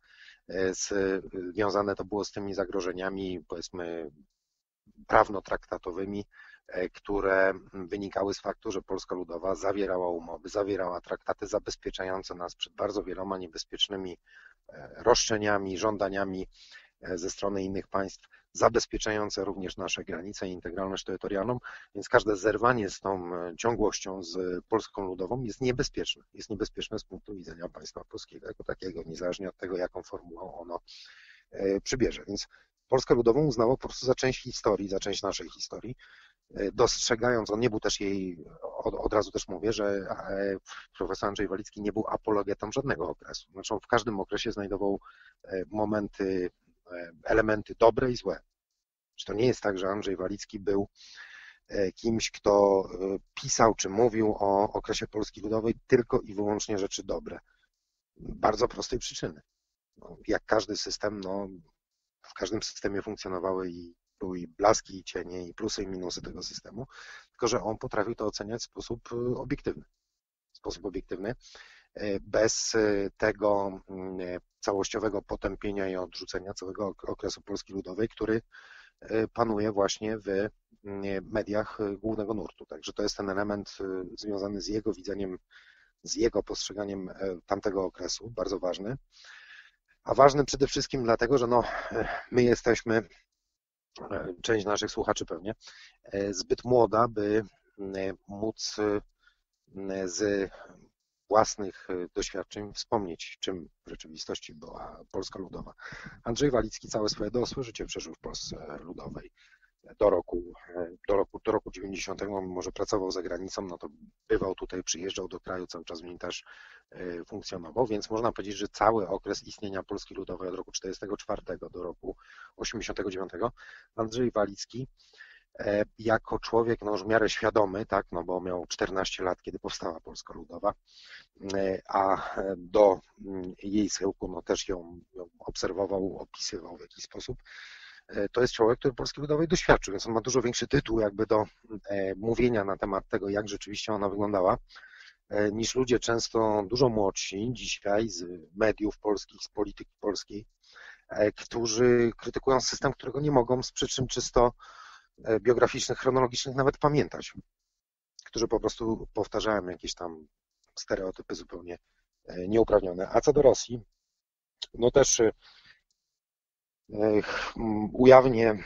związane to było z tymi zagrożeniami, powiedzmy, prawno-traktatowymi, które wynikały z faktu, że Polska Ludowa zawierała umowy, zawierała traktaty zabezpieczające nas przed bardzo wieloma niebezpiecznymi roszczeniami, żądaniami ze strony innych państw, zabezpieczające również nasze granice i integralność terytorialną, więc każde zerwanie z tą ciągłością z Polską Ludową jest niebezpieczne. Jest niebezpieczne z punktu widzenia państwa polskiego jako takiego, niezależnie od tego, jaką formułą ono przybierze. Więc Polskę Ludową uznało po prostu za część historii, za część naszej historii, dostrzegając, on nie był też jej, od razu też mówię, że profesor Andrzej Walicki nie był apologetą żadnego okresu. Znaczy on w każdym okresie znajdował momenty, elementy dobre i złe. To nie jest tak, że Andrzej Walicki był kimś, kto pisał czy mówił o okresie Polski Ludowej tylko i wyłącznie rzeczy dobre. Bardzo prostej przyczyny. No, jak każdy system, no, w każdym systemie funkcjonowały i były i blaski, i cienie, i plusy, i minusy tego systemu, tylko że on potrafił to oceniać w sposób obiektywny, bez tego całościowego potępienia i odrzucenia całego okresu Polski Ludowej, który panuje właśnie w mediach głównego nurtu. Także to jest ten element związany z jego widzeniem, z jego postrzeganiem tamtego okresu, bardzo ważny. A ważny przede wszystkim dlatego, że no, my jesteśmy, część naszych słuchaczy pewnie, zbyt młoda, by móc z własnych doświadczeń wspomnieć, czym w rzeczywistości była Polska Ludowa. Andrzej Walicki całe swoje dorosłe życie przeżył w Polsce Ludowej. Do roku 90, mimo że pracował za granicą, no to bywał tutaj, przyjeżdżał do kraju, cały czas w nim też funkcjonował, więc można powiedzieć, że cały okres istnienia Polski Ludowej od roku 44 do roku 89 Andrzej Walicki jako człowiek no, już w miarę świadomy, tak, no bo miał 14 lat, kiedy powstała Polska Ludowa, a do jej schyłku no, też ją obserwował, opisywał w jakiś sposób. To jest człowiek, który Polski Ludowej doświadczył, więc on ma dużo większy tytuł jakby do mówienia na temat tego, jak rzeczywiście ona wyglądała, niż ludzie często dużo młodsi dzisiaj z mediów polskich, z polityki polskiej, którzy krytykują system, którego nie mogą z przyczyn czysto biograficznych, chronologicznych nawet pamiętać, którzy po prostu powtarzają jakieś tam stereotypy zupełnie nieuprawnione. A co do Rosji, no też ujawnię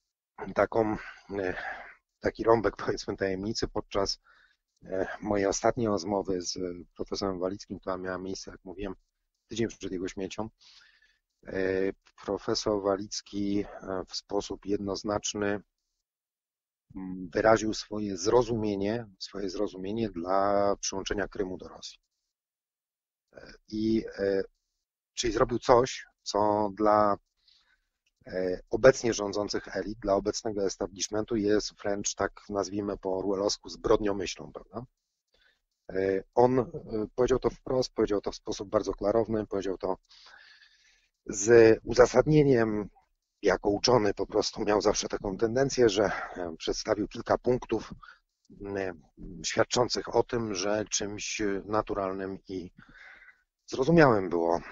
taki rąbek, powiedzmy, tajemnicy podczas mojej ostatniej rozmowy z profesorem Walickim, która miała miejsce, jak mówiłem, tydzień przed jego śmiercią. Profesor Walicki w sposób jednoznaczny wyraził swoje zrozumienie dla przyłączenia Krymu do Rosji. Czyli zrobił coś, co dla obecnie rządzących elit, dla obecnego establishmentu jest wręcz, tak nazwijmy po orwellowsku, zbrodniomyślą, prawda? On powiedział to wprost, powiedział to w sposób bardzo klarowny, powiedział to z uzasadnieniem. Jako uczony po prostu miał zawsze taką tendencję, że przedstawił kilka punktów świadczących o tym, że czymś naturalnym i zrozumiałym było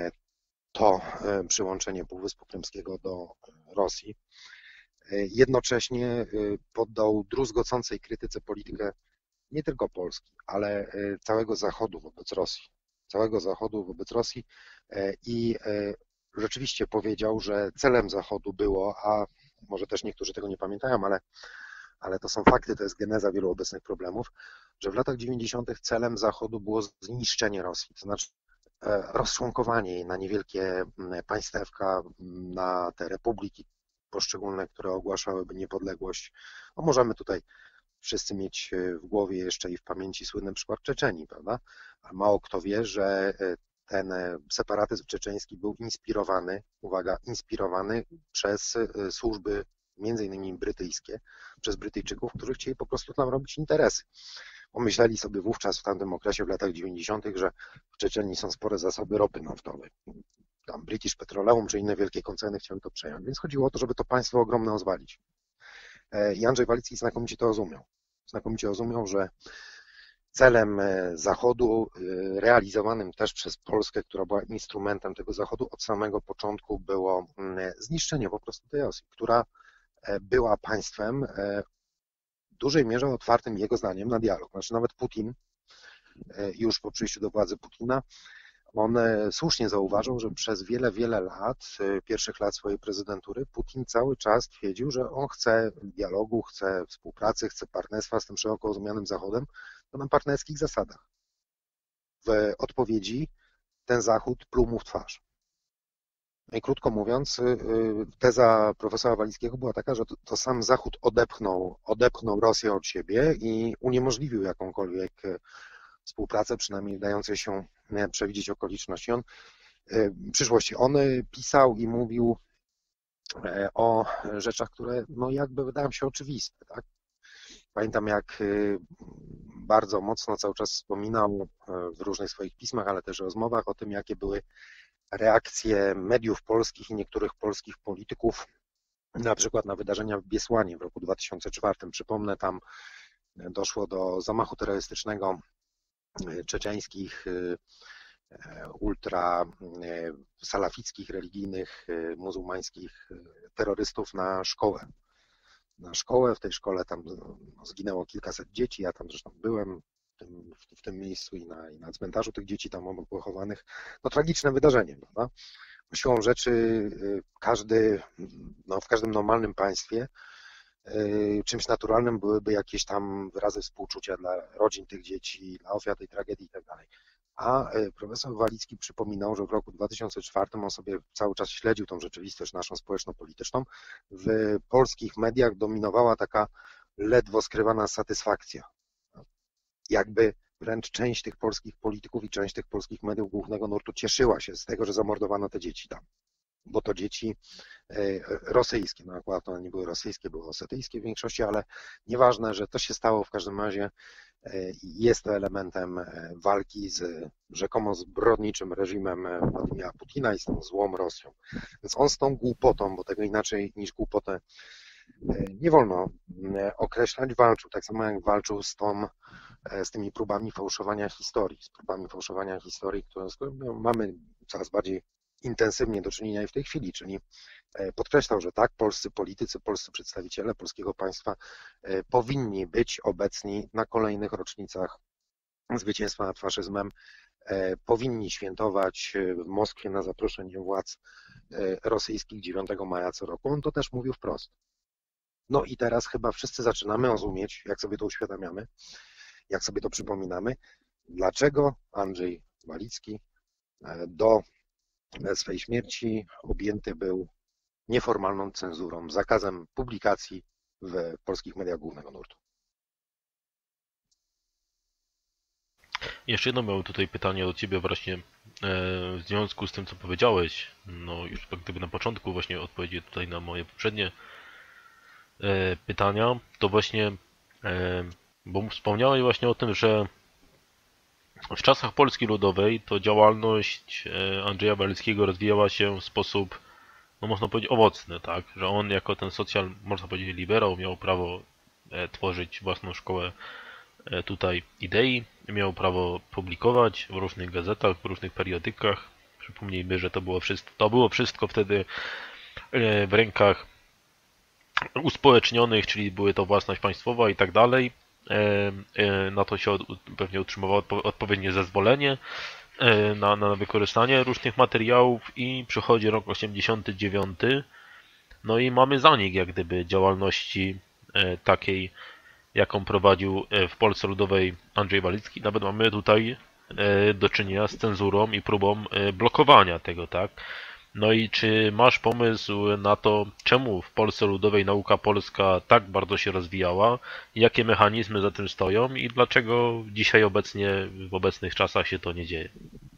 to przyłączenie Półwyspu Krymskiego do Rosji. Jednocześnie poddał druzgocącej krytyce politykę nie tylko Polski, ale całego Zachodu wobec Rosji. Całego Zachodu wobec Rosji i rzeczywiście powiedział, że celem Zachodu było, a może też niektórzy tego nie pamiętają, ale to są fakty, to jest geneza wielu obecnych problemów, że w latach 90. celem Zachodu było zniszczenie Rosji, to znaczy rozczłonkowanie jej na niewielkie państewka, na te republiki poszczególne, które ogłaszałyby niepodległość. No możemy tutaj wszyscy mieć w głowie jeszcze i w pamięci słynny przykład Czeczenii, prawda? A mało kto wie, że ten separatyzm czeczeński był inspirowany, uwaga, inspirowany przez służby między innymi brytyjskie, przez Brytyjczyków, którzy chcieli po prostu tam robić interesy. Pomyśleli sobie wówczas w tamtym okresie, w latach 90., że w Czeczenii są spore zasoby ropy naftowej. Tam British Petroleum czy inne wielkie koncerny chciały to przejąć, więc chodziło o to, żeby to państwo ogromne ozwalić. I Andrzej Walicki znakomicie to rozumiał. Znakomicie rozumiał, że celem Zachodu, realizowanym też przez Polskę, która była instrumentem tego Zachodu, od samego początku było zniszczenie po prostu tej Rosji, która była państwem w dużej mierze otwartym jego zdaniem na dialog. Znaczy nawet Putin, już po przyjściu do władzy Putina, on słusznie zauważył, że przez wiele, wiele lat, pierwszych lat swojej prezydentury, Putin cały czas twierdził, że on chce dialogu, chce współpracy, chce partnerstwa z tym szeroko rozumianym Zachodem, to na partnerskich zasadach. W odpowiedzi ten Zachód pluł mu w twarz. No i krótko mówiąc, teza profesora Walickiego była taka, że to sam Zachód odepchnął Rosję od siebie i uniemożliwił jakąkolwiek współpracę, przynajmniej dającej się przewidzieć okoliczności. Przyszłości. On pisał i mówił o rzeczach, które no jakby wydają się oczywiste. Tak? Pamiętam, jak bardzo mocno cały czas wspominał w różnych swoich pismach, ale też rozmowach o tym, jakie były reakcje mediów polskich i niektórych polskich polityków, na przykład na wydarzenia w Biesłanie w roku 2004. Przypomnę, tam doszło do zamachu terrorystycznego czeczeńskich ultra salafickich, religijnych, muzułmańskich terrorystów na szkołę. W tej szkole tam zginęło kilkaset dzieci, ja tam zresztą byłem w tym miejscu i na cmentarzu tych dzieci tam obok pochowanych. No tragiczne wydarzenie, prawda? Siłą rzeczy w każdym normalnym państwie czymś naturalnym byłyby jakieś tam wyrazy współczucia dla rodzin tych dzieci, dla ofiar tej tragedii i tak dalej. A profesor Walicki przypominał, że w roku 2004 on sobie cały czas śledził tą rzeczywistość naszą społeczno-polityczną. W polskich mediach dominowała taka ledwo skrywana satysfakcja. Jakby wręcz część tych polskich polityków i część tych polskich mediów głównego nurtu cieszyła się z tego, że zamordowano te dzieci tam. Bo to dzieci rosyjskie, no akurat one nie były rosyjskie, były osetyjskie w większości, ale nieważne, że to się stało w każdym razie, jest to elementem walki z rzekomo zbrodniczym reżimem Władimira Putina i z tą złą Rosją. Więc on z tą głupotą, bo tego inaczej niż głupotę nie wolno określać, walczył, tak samo jak walczył z tymi próbami fałszowania historii, z którymi mamy coraz bardziej intensywnie do czynienia i w tej chwili, czyli podkreślał, że tak, polscy politycy, polscy przedstawiciele polskiego państwa powinni być obecni na kolejnych rocznicach zwycięstwa nad faszyzmem, powinni świętować w Moskwie na zaproszenie władz rosyjskich 9 maja co roku. On to też mówił wprost. No i teraz chyba wszyscy zaczynamy rozumieć, jak sobie to uświadamiamy, jak sobie to przypominamy, dlaczego Andrzej Walicki do swej śmierci objęty był nieformalną cenzurą, zakazem publikacji w polskich mediach głównego nurtu. Jeszcze jedno miałem tutaj pytanie do Ciebie właśnie w związku z tym, co powiedziałeś. No już jak gdyby na początku właśnie odpowiedzi tutaj na moje poprzednie pytania, to właśnie, bo wspomniałeś właśnie o tym, że w czasach Polski Ludowej to działalność Andrzeja Walickiego rozwijała się w sposób, no można powiedzieć, owocny, tak? Że on jako ten można powiedzieć, liberał miał prawo tworzyć własną szkołę tutaj idei, miał prawo publikować w różnych gazetach, w różnych periodykach. Przypomnijmy, że to było wszystko wtedy w rękach uspołecznionych, czyli były to własność państwowa i tak dalej. Na to się pewnie utrzymywało odpowiednie zezwolenie na wykorzystanie różnych materiałów i przychodzi rok 89, no i mamy zanik jak gdyby działalności takiej, jaką prowadził w Polsce Ludowej Andrzej Walicki. Nawet mamy tutaj do czynienia z cenzurą i próbą blokowania tego, tak? No i czy masz pomysł na to, czemu w Polsce Ludowej nauka polska tak bardzo się rozwijała, jakie mechanizmy za tym stoją i dlaczego dzisiaj obecnie, w obecnych czasach się to nie dzieje?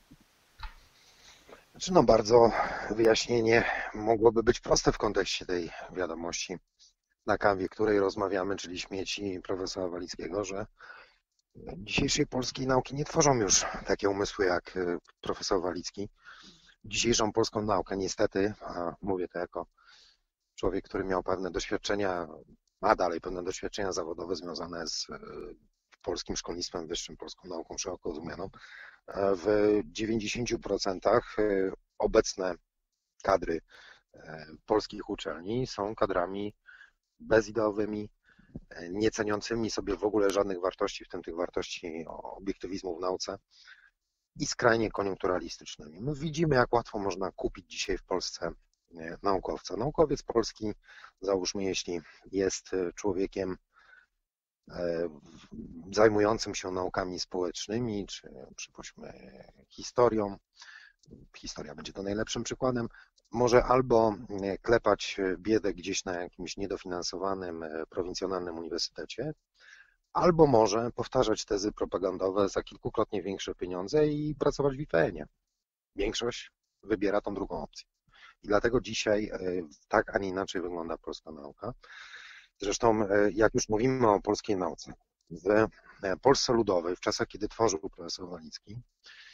Znaczy, no bardzo wyjaśnienie mogłoby być proste w kontekście tej wiadomości, na kanwie której rozmawiamy, czyli śmieci profesora Walickiego, że dzisiejszej polskiej nauki nie tworzą już takie umysły jak profesor Walicki. Dzisiejszą polską naukę niestety, a mówię to jako człowiek, który miał pewne doświadczenia, ma dalej pewne doświadczenia zawodowe związane z polskim szkolnictwem wyższym, polską nauką szeroko rozumianą, w 90% obecne kadry polskich uczelni są kadrami bezideowymi, nie ceniącymi sobie w ogóle żadnych wartości, w tym tych wartości obiektywizmu w nauce i skrajnie koniunkturalistycznymi. My widzimy, jak łatwo można kupić dzisiaj w Polsce naukowca. Naukowiec polski, załóżmy, jeśli jest człowiekiem zajmującym się naukami społecznymi, czy przypuśćmy historią, historia będzie to najlepszym przykładem, może albo klepać biedę gdzieś na jakimś niedofinansowanym, prowincjonalnym uniwersytecie, albo może powtarzać tezy propagandowe za kilkukrotnie większe pieniądze i pracować w IPN-ie. Większość wybiera tą drugą opcję. I dlatego dzisiaj tak, a nie inaczej wygląda polska nauka. Zresztą, jak już mówimy o polskiej nauce, w Polsce Ludowej, w czasach, kiedy tworzył profesor Walicki,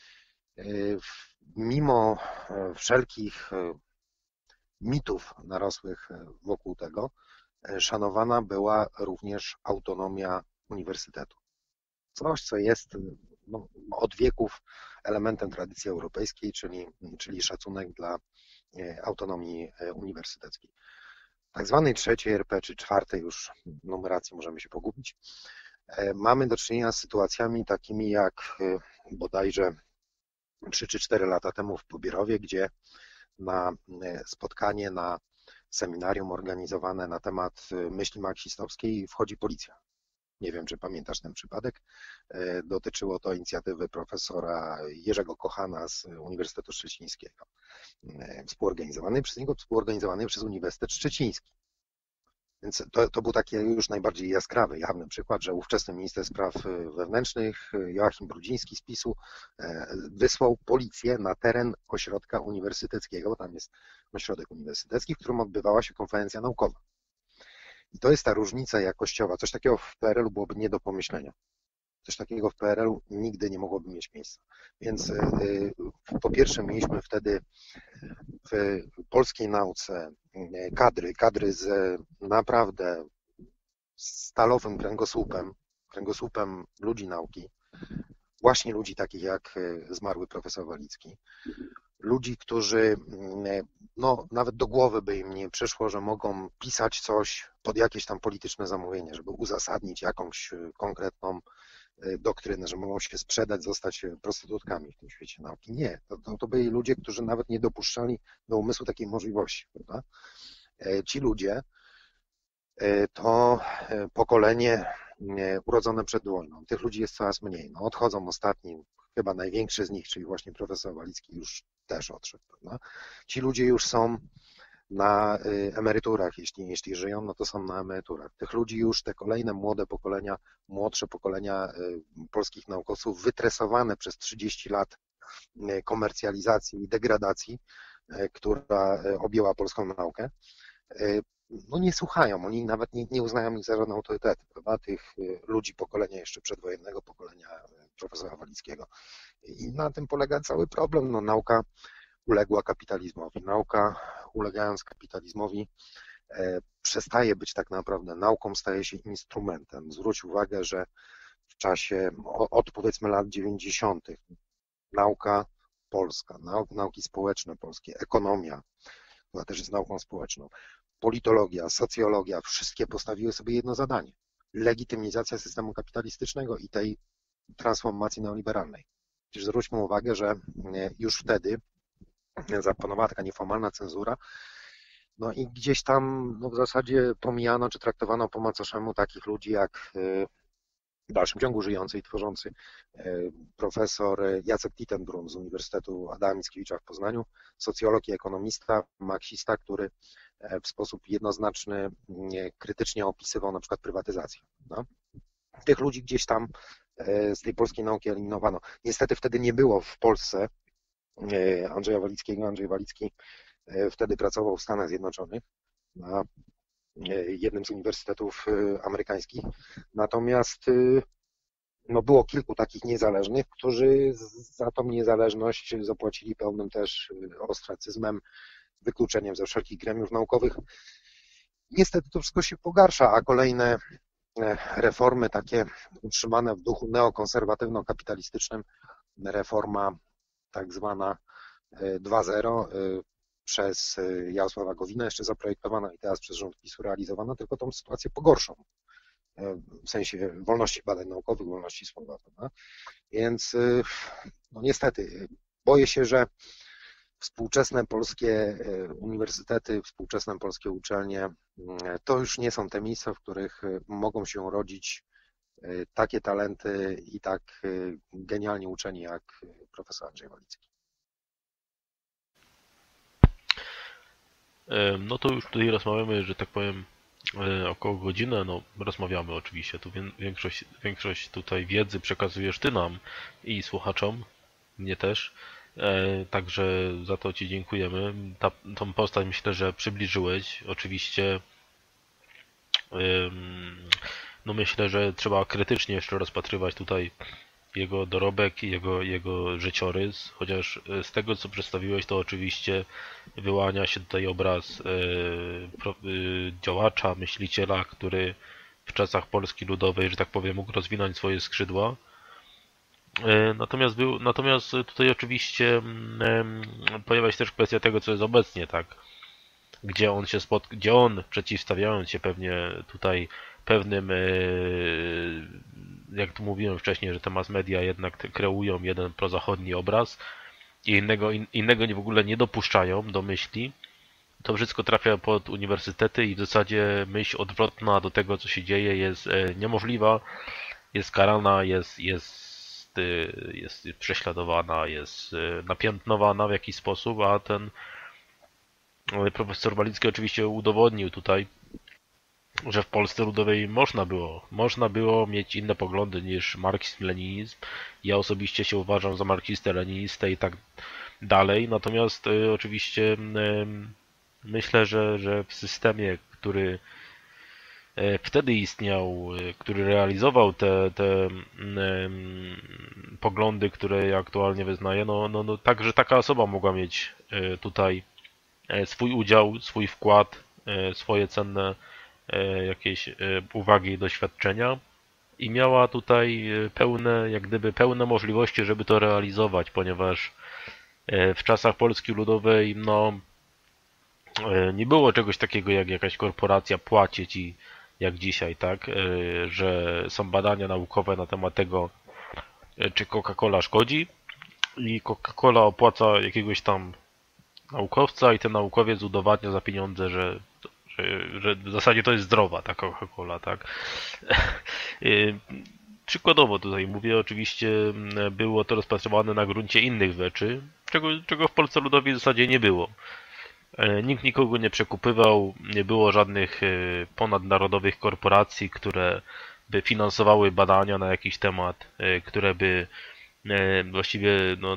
mimo wszelkich mitów narosłych wokół tego, szanowana była również autonomia uniwersytetu. Coś, co jest od wieków elementem tradycji europejskiej, czyli szacunek dla autonomii uniwersyteckiej. Tak zwanej trzeciej RP, czy czwartej już numeracji możemy się pogubić, mamy do czynienia z sytuacjami takimi jak bodajże 3 czy 4 lata temu w Pobierowie, gdzie na spotkanie, na seminarium organizowane na temat myśli marksistowskiej wchodzi policja. Nie wiem, czy pamiętasz ten przypadek. Dotyczyło to inicjatywy profesora Jerzego Kochana z Uniwersytetu Szczecińskiego, współorganizowanej przez niego, współorganizowanej przez Uniwersytet Szczeciński. Więc to był taki już najbardziej jaskrawy, jawny przykład, że ówczesny minister spraw wewnętrznych Joachim Brudziński z PiS-u wysłał policję na teren ośrodka uniwersyteckiego, bo tam jest ośrodek uniwersytecki, w którym odbywała się konferencja naukowa. I to jest ta różnica jakościowa. Coś takiego w PRL-u byłoby nie do pomyślenia. Coś takiego w PRL-u nigdy nie mogłoby mieć miejsca. Więc po pierwsze mieliśmy wtedy w polskiej nauce kadry z naprawdę stalowym kręgosłupem ludzi nauki, właśnie ludzi takich jak zmarły profesor Walicki, ludzi, którzy nawet do głowy by im nie przyszło, że mogą pisać coś pod jakieś tam polityczne zamówienie, żeby uzasadnić jakąś konkretną doktrynę, że mogą się sprzedać, zostać prostytutkami w tym świecie nauki. Nie, to byli ludzie, którzy nawet nie dopuszczali do umysłu takiej możliwości. Prawda? Ci ludzie to pokolenie urodzone przed wojną. Tych ludzi jest coraz mniej. No, odchodzą ostatni, chyba największy z nich, czyli właśnie profesor Walicki już też odszedł. Prawda? Ci ludzie już są na emeryturach, jeśli żyją, no to są na emeryturach. Tych ludzi już te kolejne młode pokolenia, młodsze pokolenia polskich naukowców wytresowane przez 30 lat komercjalizacji i degradacji, która objęła polską naukę, no nie słuchają, oni nawet nie uznają ich za żaden autorytet, prawda? Tych ludzi pokolenia jeszcze przedwojennego, pokolenia profesora Walickiego. I na tym polega cały problem. No, nauka uległa kapitalizmowi. Nauka, ulegając kapitalizmowi, przestaje być tak naprawdę nauką, staje się instrumentem. Zwróć uwagę, że w czasie od powiedzmy lat 90. nauka polska, nauki społeczne polskie, ekonomia, która też jest nauką społeczną, politologia, socjologia, wszystkie postawiły sobie jedno zadanie. Legitymizacja systemu kapitalistycznego i tej transformacji neoliberalnej. Przecież zwróćmy uwagę, że już wtedy zapanowała taka nieformalna cenzura, no i gdzieś tam no w zasadzie pomijano czy traktowano po macoszemu takich ludzi jak w dalszym ciągu żyjący i tworzący profesor Jacek Tittenbrun z Uniwersytetu Adama Mickiewicza w Poznaniu, socjolog i ekonomista, marksista, który w sposób jednoznaczny krytycznie opisywał na przykład prywatyzację. No. Tych ludzi gdzieś tam z tej polskiej nauki eliminowano. Niestety wtedy nie było w Polsce Andrzeja Walickiego. Andrzej Walicki wtedy pracował w Stanach Zjednoczonych na jednym z uniwersytetów amerykańskich. Natomiast no było kilku takich niezależnych, którzy za tą niezależność zapłacili pełnym też ostracyzmem, wykluczeniem ze wszelkich gremiów naukowych. Niestety to wszystko się pogarsza, a kolejne reformy takie utrzymane w duchu neokonserwatywno-kapitalistycznym, reforma tak zwana 2.0 przez Jarosława Gowina jeszcze zaprojektowana i teraz przez rząd PiS-u realizowana, tylko tą sytuację pogorszą w sensie wolności badań naukowych, wolności słowa. Prawda? Więc no niestety boję się, że współczesne polskie uniwersytety, współczesne polskie uczelnie to już nie są te miejsca, w których mogą się rodzić takie talenty i tak genialnie uczeni jak profesor Andrzej Walicki. No to już tutaj rozmawiamy, że tak powiem, około godzinę. No, rozmawiamy oczywiście. Tu większość tutaj wiedzy przekazujesz ty nam i słuchaczom, mnie też. Także za to ci dziękujemy. Tą postać myślę, że przybliżyłeś. Oczywiście no myślę, że trzeba krytycznie jeszcze rozpatrywać tutaj jego dorobek, jego życiorys, chociaż z tego co przedstawiłeś, to oczywiście wyłania się tutaj obraz działacza, myśliciela, który w czasach Polski Ludowej, że tak powiem, mógł rozwinąć swoje skrzydła. Natomiast tutaj oczywiście pojawia się też kwestia tego, co jest obecnie, tak? Gdzie on przeciwstawiając się pewnie tutaj pewnym, jak tu mówiłem wcześniej, że te mass media jednak kreują jeden prozachodni obraz i innego w ogóle nie dopuszczają do myśli, to wszystko trafia pod uniwersytety i w zasadzie myśl odwrotna do tego, co się dzieje, jest niemożliwa, jest karana, jest prześladowana, jest napiętnowana w jakiś sposób, a ten profesor Walicki oczywiście udowodnił tutaj, że w Polsce Ludowej można było mieć inne poglądy niż marksizm, leninizm. Ja osobiście się uważam za marksistę, leninistę i tak dalej, natomiast oczywiście myślę, że w systemie, który wtedy istniał, który realizował te poglądy, które ja aktualnie wyznaję, no także taka osoba mogła mieć tutaj swój udział, swój wkład, swoje cenne jakieś uwagi i doświadczenia i miała tutaj pełne możliwości, żeby to realizować, ponieważ w czasach Polski Ludowej no nie było czegoś takiego jak jakaś korporacja płaci ci jak dzisiaj, tak, że są badania naukowe na temat tego, czy Coca-Cola szkodzi i Coca-Cola opłaca jakiegoś tam naukowca i ten naukowiec udowadnia za pieniądze, że że w zasadzie to jest zdrowa ta Coca-Cola, tak? Y, Przykładowo tutaj mówię, oczywiście było to rozpatrywane na gruncie innych rzeczy, czego w Polsce Ludowej w zasadzie nie było. Nikt nikogo nie przekupywał, nie było żadnych ponadnarodowych korporacji, które by finansowały badania na jakiś temat, które by właściwie,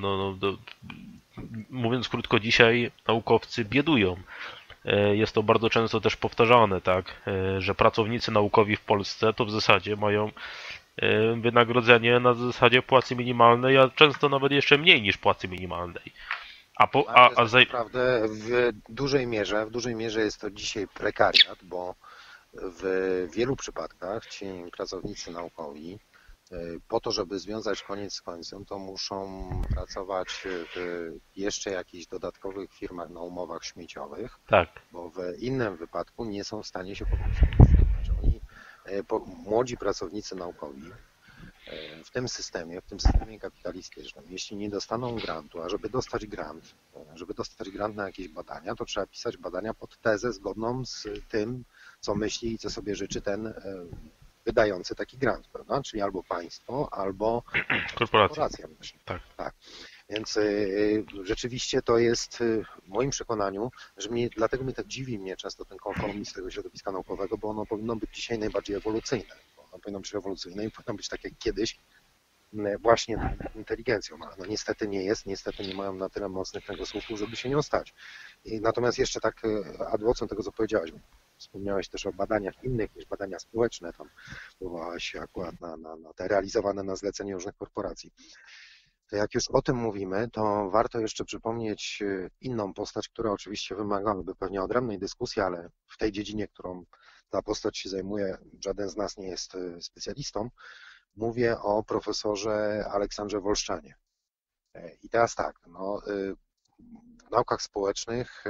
mówiąc krótko, dzisiaj naukowcy biedują. Jest to bardzo często też powtarzane, tak, że pracownicy naukowi w Polsce to w zasadzie mają wynagrodzenie na zasadzie płacy minimalnej, a często nawet jeszcze mniej niż płacy minimalnej. Ale to jest tak naprawdę w dużej mierze jest to dzisiaj prekariat, bo w wielu przypadkach ci pracownicy naukowi po to, żeby związać koniec z końcem, to muszą pracować w jeszcze jakichś dodatkowych firmach na umowach śmieciowych, tak, bo w innym wypadku nie są w stanie się po prostu utrzymać. Oni, młodzi pracownicy naukowi w tym systemie kapitalistycznym, jeśli nie dostaną grantu, a żeby dostać grant na jakieś badania, to trzeba pisać badania pod tezę zgodną z tym, co myśli i co sobie życzy ten wydający taki grant, prawda? Czyli albo państwo, albo korporacja. Tak. Tak. Więc rzeczywiście to jest w moim przekonaniu, że dlatego tak dziwi mnie często ten konformizm tego środowiska naukowego, bo ono powinno być dzisiaj najbardziej ewolucyjne. Ono powinno być rewolucyjne i powinno być tak jak kiedyś właśnie inteligencją, ale no niestety nie jest, niestety nie mają na tyle mocnych kręgosłupów, żeby się nią stać. Natomiast jeszcze tak ad vocem tego, co powiedziałeś, wspomniałeś też o badaniach innych niż badania społeczne, tam powołałaś się akurat na te realizowane na zlecenie różnych korporacji. To jak już o tym mówimy, to warto jeszcze przypomnieć inną postać, która oczywiście wymagałaby pewnie odrębnej dyskusji, ale w tej dziedzinie, którą ta postać się zajmuje, żaden z nas nie jest specjalistą. Mówię o profesorze Aleksandrze Wolszczanie. I teraz tak, w naukach społecznych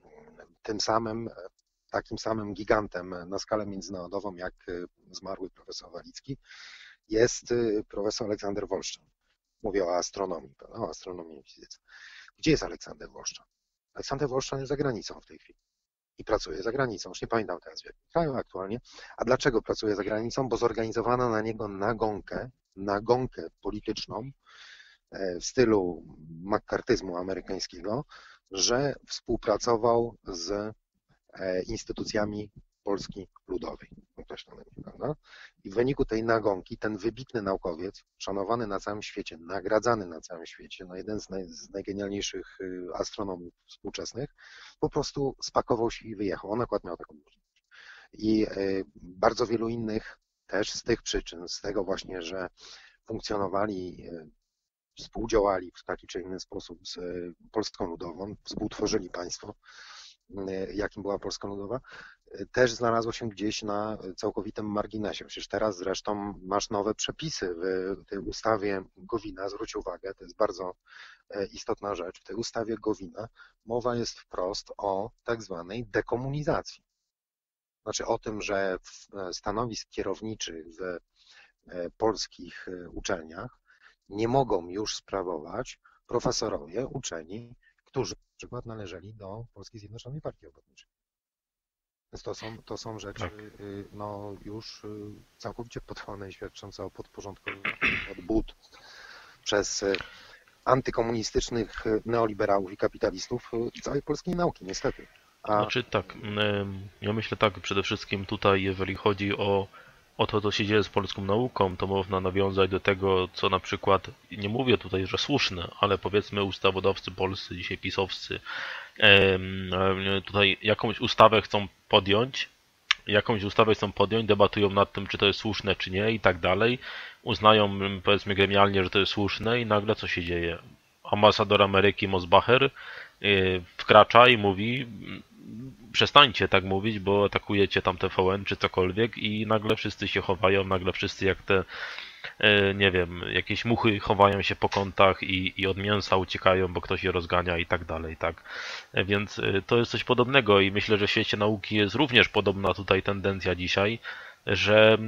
takim samym gigantem na skalę międzynarodową jak zmarły profesor Walicki jest profesor Aleksander Wolszczan. Mówię o astronomii, o astronomii i fizyce. Gdzie jest Aleksander Wolszczan? Aleksander Wolszczan jest za granicą w tej chwili i pracuje za granicą. Już nie pamiętam teraz w jakim kraju aktualnie. A dlaczego pracuje za granicą? Bo zorganizowano na niego nagonkę polityczną w stylu makkartyzmu amerykańskiego, że współpracował z instytucjami Polski Ludowej, określonymi, prawda? I w wyniku tej nagonki ten wybitny naukowiec, szanowany na całym świecie, nagradzany na całym świecie, no jeden z najgenialniejszych astronomów współczesnych, po prostu spakował się i wyjechał. On akurat miał taką możliwość. I bardzo wielu innych też z tych przyczyn, z tego właśnie, że funkcjonowali, współdziałali w taki czy inny sposób z Polską Ludową, współtworzyli państwo, jakim była Polska Ludowa, też znalazło się gdzieś na całkowitym marginesie. Przecież teraz zresztą masz nowe przepisy w tej ustawie Gowina, zwróć uwagę, to jest bardzo istotna rzecz, w tej ustawie Gowina mowa jest wprost o tak zwanej dekomunizacji. Znaczy o tym, że stanowisk kierowniczych w polskich uczelniach nie mogą już sprawować profesorowie, uczeni, którzy na przykład należeli do Polskiej Zjednoczonej Partii Robotniczej. Więc to są rzeczy Tak. już całkowicie potrwane i świadczące o podporządkowaniu od but przez antykomunistycznych neoliberałów i kapitalistów całej polskiej nauki, niestety. Znaczy tak, ja myślę tak, przede wszystkim tutaj, jeżeli chodzi o to, co się dzieje z polską nauką, to można nawiązać do tego, co na przykład, nie mówię tutaj, że słuszne, ale powiedzmy ustawodawcy polscy, dzisiaj pisowscy, tutaj jakąś ustawę chcą podjąć, debatują nad tym, czy to jest słuszne, czy nie i tak dalej, uznają, powiedzmy gremialnie, że to jest słuszne i nagle co się dzieje? Ambasador Ameryki Mosbacher wkracza i mówi: przestańcie tak mówić, bo atakujecie tam TVN czy cokolwiek, i nagle wszyscy się chowają, nagle wszyscy jak te, nie wiem, jakieś muchy chowają się po kątach i od mięsa uciekają, bo ktoś je rozgania i tak dalej, tak. Więc to jest coś podobnego i myślę, że w świecie nauki jest również podobna tutaj tendencja dzisiaj, że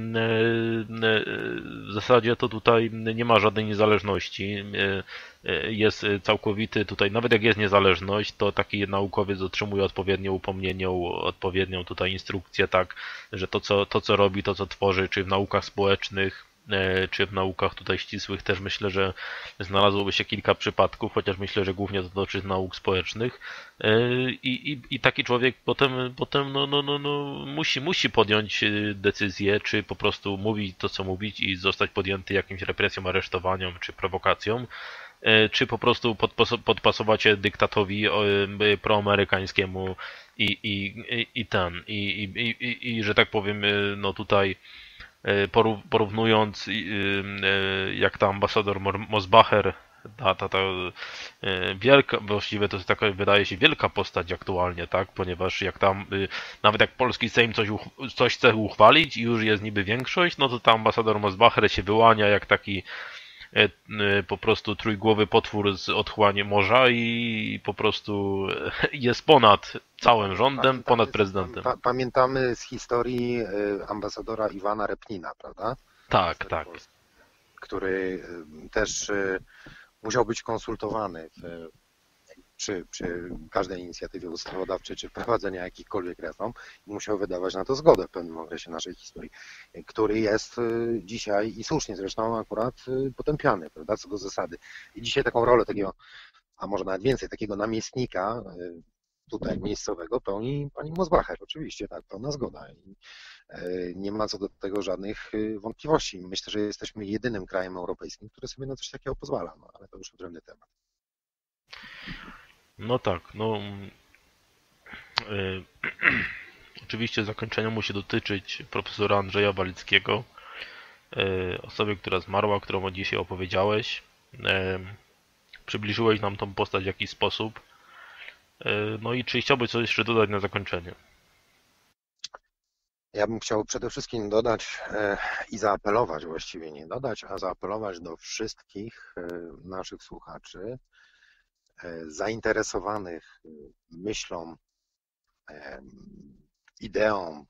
w zasadzie to tutaj nie ma żadnej niezależności. Jest całkowity tutaj, nawet jak jest niezależność, to taki naukowiec otrzymuje odpowiednie upomnienie, odpowiednią tutaj instrukcję, tak, że to co robi, to co tworzy, czy w naukach społecznych, czy w naukach tutaj ścisłych też myślę, że znalazłoby się kilka przypadków, chociaż myślę, że głównie to dotyczy nauk społecznych. I taki człowiek potem musi podjąć decyzję, czy po prostu mówić to, co mówić i zostać podjęty jakimś represją, aresztowaniem czy prowokacją, czy po prostu podpasować się dyktatowi proamerykańskiemu i że tak powiem, no tutaj porównując jak ta ambasador Mosbacher, ta wielka, właściwie to jest taka, wydaje się, wielka postać aktualnie, tak, ponieważ jak tam, nawet jak polski Sejm coś chce uchwalić i już jest niby większość, no to ta ambasador Mosbacher się wyłania jak taki po prostu trójgłowy potwór z otchłani morza i po prostu jest ponad całym rządem, ponad prezydentem. Pamiętamy z historii ambasadora Iwana Repnina, prawda? Tak, tak. Który też musiał być konsultowany przy każdej inicjatywie ustawodawczej czy wprowadzenia jakichkolwiek reform i musiał wydawać na to zgodę w pewnym okresie naszej historii, który jest dzisiaj i słusznie zresztą akurat potępiany, prawda, co do zasady. I dzisiaj taką rolę takiego, a może nawet więcej, takiego namiestnika tutaj miejscowego pełni pani Mosbacher. Oczywiście, tak, pełna zgoda. I nie ma co do tego żadnych wątpliwości. Myślę, że jesteśmy jedynym krajem europejskim, który sobie na coś takiego pozwala, no, ale to już odrębny temat. No tak, no y, oczywiście zakończenie musi dotyczyć profesora Andrzeja Walickiego, osoby, która zmarła, którą dzisiaj opowiedziałeś. Przybliżyłeś nam tą postać w jakiś sposób. No i czy chciałbyś coś jeszcze dodać na zakończenie? Ja bym chciał przede wszystkim dodać i zaapelować, właściwie nie dodać, a zaapelować do wszystkich naszych słuchaczy zainteresowanych myślą, ideą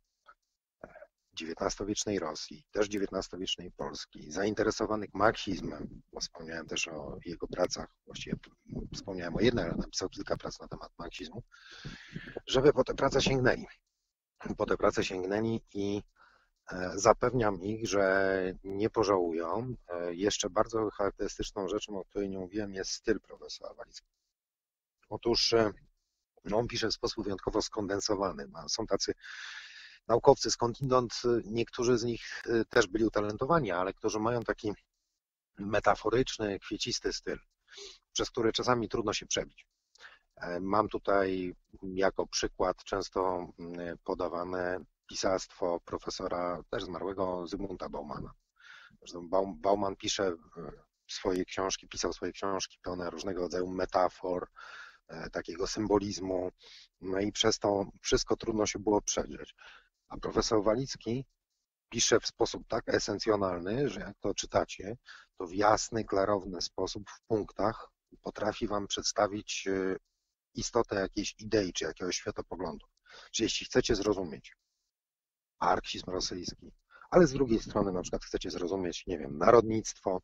XIX-wiecznej Rosji, też XIX-wiecznej Polski, zainteresowanych marksizmem, bo wspomniałem też o jego pracach, właściwie wspomniałem o jednej, ale napisał kilka prac na temat marksizmu, żeby po te prace sięgnęli. Po te prace sięgnęli i zapewniam ich, że nie pożałują. Jeszcze bardzo charakterystyczną rzeczą, o której nie mówiłem, jest styl profesora Walickiego. Otóż no, on pisze w sposób wyjątkowo skondensowany. Są tacy naukowcy skądinąd, niektórzy z nich też byli utalentowani, ale którzy mają taki metaforyczny, kwiecisty styl, przez który czasami trudno się przebić. Mam tutaj jako przykład często podawane pisarstwo profesora też zmarłego Zygmunta Baumana. Zresztą Bauman pisze swoje książki, pisał swoje książki pełne różnego rodzaju metafor, takiego symbolizmu, no i przez to wszystko trudno się było przedrzeć. A profesor Walicki pisze w sposób tak esencjonalny, że jak to czytacie, to w jasny, klarowny sposób w punktach potrafi wam przedstawić istotę jakiejś idei czy jakiegoś światopoglądu. Że jeśli chcecie zrozumieć marksizm rosyjski, ale z drugiej strony na przykład chcecie zrozumieć, nie wiem, narodnictwo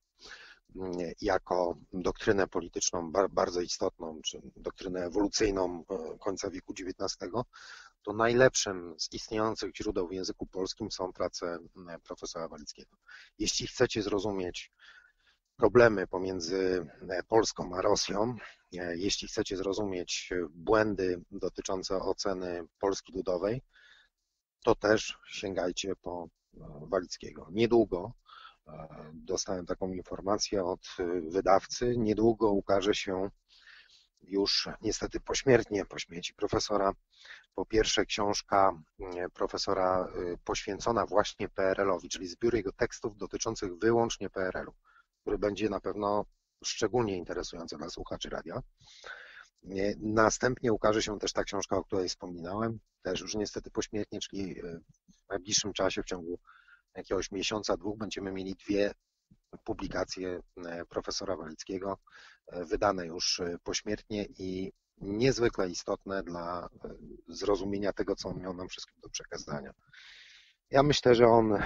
jako doktrynę polityczną bardzo istotną, czy doktrynę ewolucyjną końca wieku XIX, to najlepszym z istniejących źródeł w języku polskim są prace profesora Walickiego. Jeśli chcecie zrozumieć problemy pomiędzy Polską a Rosją, jeśli chcecie zrozumieć błędy dotyczące oceny Polski Ludowej, to też sięgajcie po Walickiego. Niedługo dostałem taką informację od wydawcy, niedługo ukaże się już niestety pośmiertnie, po śmierci profesora, po pierwsze książka profesora poświęcona właśnie PRL-owi, czyli zbiór jego tekstów dotyczących wyłącznie PRL-u, który będzie na pewno szczególnie interesujący dla słuchaczy radia. Następnie ukaże się też ta książka, o której wspominałem, też już niestety pośmiertnie, czyli w najbliższym czasie, w ciągu jakiegoś miesiąca, dwóch, będziemy mieli dwie publikacje profesora Walickiego, wydane już pośmiertnie i niezwykle istotne dla zrozumienia tego, co on miał nam wszystkim do przekazania. Ja myślę, że on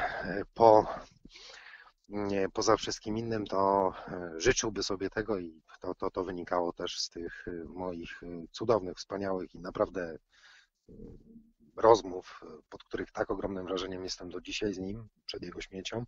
poza wszystkim innym to życzyłby sobie tego i to wynikało też z tych moich cudownych, wspaniałych i naprawdę rozmów, pod których tak ogromnym wrażeniem jestem do dzisiaj z nim, przed jego śmiercią.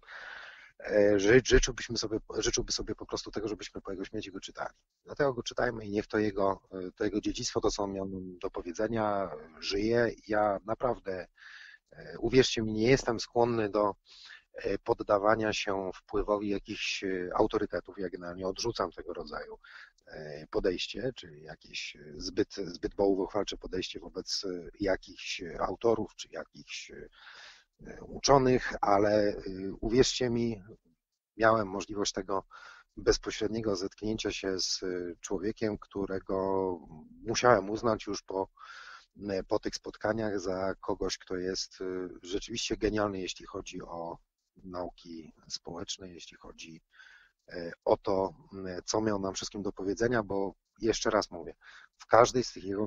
Życzyłby sobie po prostu tego, żebyśmy po jego śmierci go czytali. Dlatego go czytajmy i niech to jego dziedzictwo, to co on miał do powiedzenia, żyje. Ja naprawdę, uwierzcie mi, nie jestem skłonny do poddawania się wpływowi jakichś autorytetów. Ja generalnie odrzucam tego rodzaju podejście, czyli jakieś zbyt bałwochwalcze podejście wobec jakichś autorów czy jakichś uczonych, ale uwierzcie mi, miałem możliwość tego bezpośredniego zetknięcia się z człowiekiem, którego musiałem uznać już po tych spotkaniach za kogoś, kto jest rzeczywiście genialny, jeśli chodzi o nauki społeczne, jeśli chodzi o to, co miał nam wszystkim do powiedzenia, bo jeszcze raz mówię, w każdej z tych jego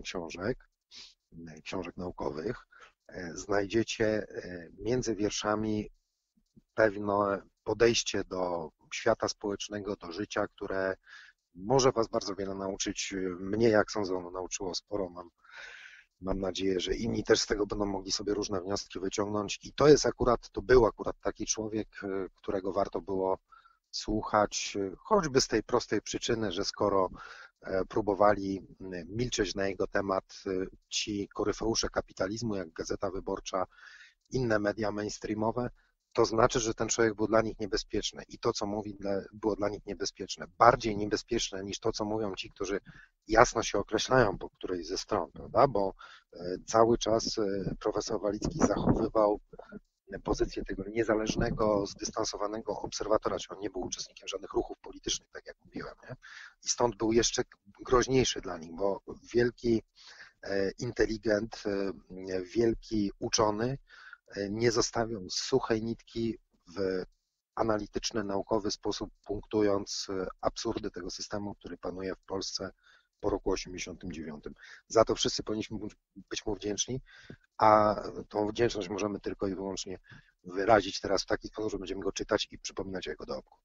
książek naukowych, znajdziecie między wierszami pewne podejście do świata społecznego, do życia, które może Was bardzo wiele nauczyć. Mnie, jak sądzę, ono nauczyło sporo. Mam nadzieję, że inni też z tego będą mogli sobie różne wnioski wyciągnąć. I to był akurat taki człowiek, którego warto było słuchać, choćby z tej prostej przyczyny, że skoro próbowali milczeć na jego temat ci koryfeusze kapitalizmu, jak Gazeta Wyborcza, inne media mainstreamowe, to znaczy, że ten człowiek był dla nich niebezpieczny i to, co mówi, było dla nich niebezpieczne. Bardziej niebezpieczne niż to, co mówią ci, którzy jasno się określają po którejś ze stron, prawda? Bo cały czas profesor Walicki zachowywał pozycję tego niezależnego, zdystansowanego obserwatora, czy on nie był uczestnikiem żadnych ruchów politycznych, tak jak mówiłem, nie? I stąd był jeszcze groźniejszy dla nich, bo wielki inteligent, wielki uczony nie zostawią suchej nitki w analityczny, naukowy sposób, punktując absurdy tego systemu, który panuje w Polsce po roku 89. Za to wszyscy powinniśmy być mu wdzięczni, a tą wdzięczność możemy tylko i wyłącznie wyrazić teraz w taki sposób, że będziemy go czytać i przypominać o jego dorobku.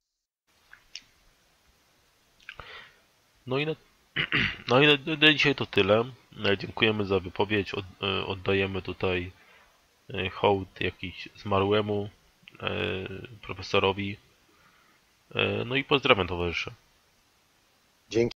No i no i na dzisiaj to tyle. Dziękujemy za wypowiedź. Oddajemy tutaj hołd jakiś zmarłemu profesorowi. No i pozdrawiam towarzysze. Dzięki.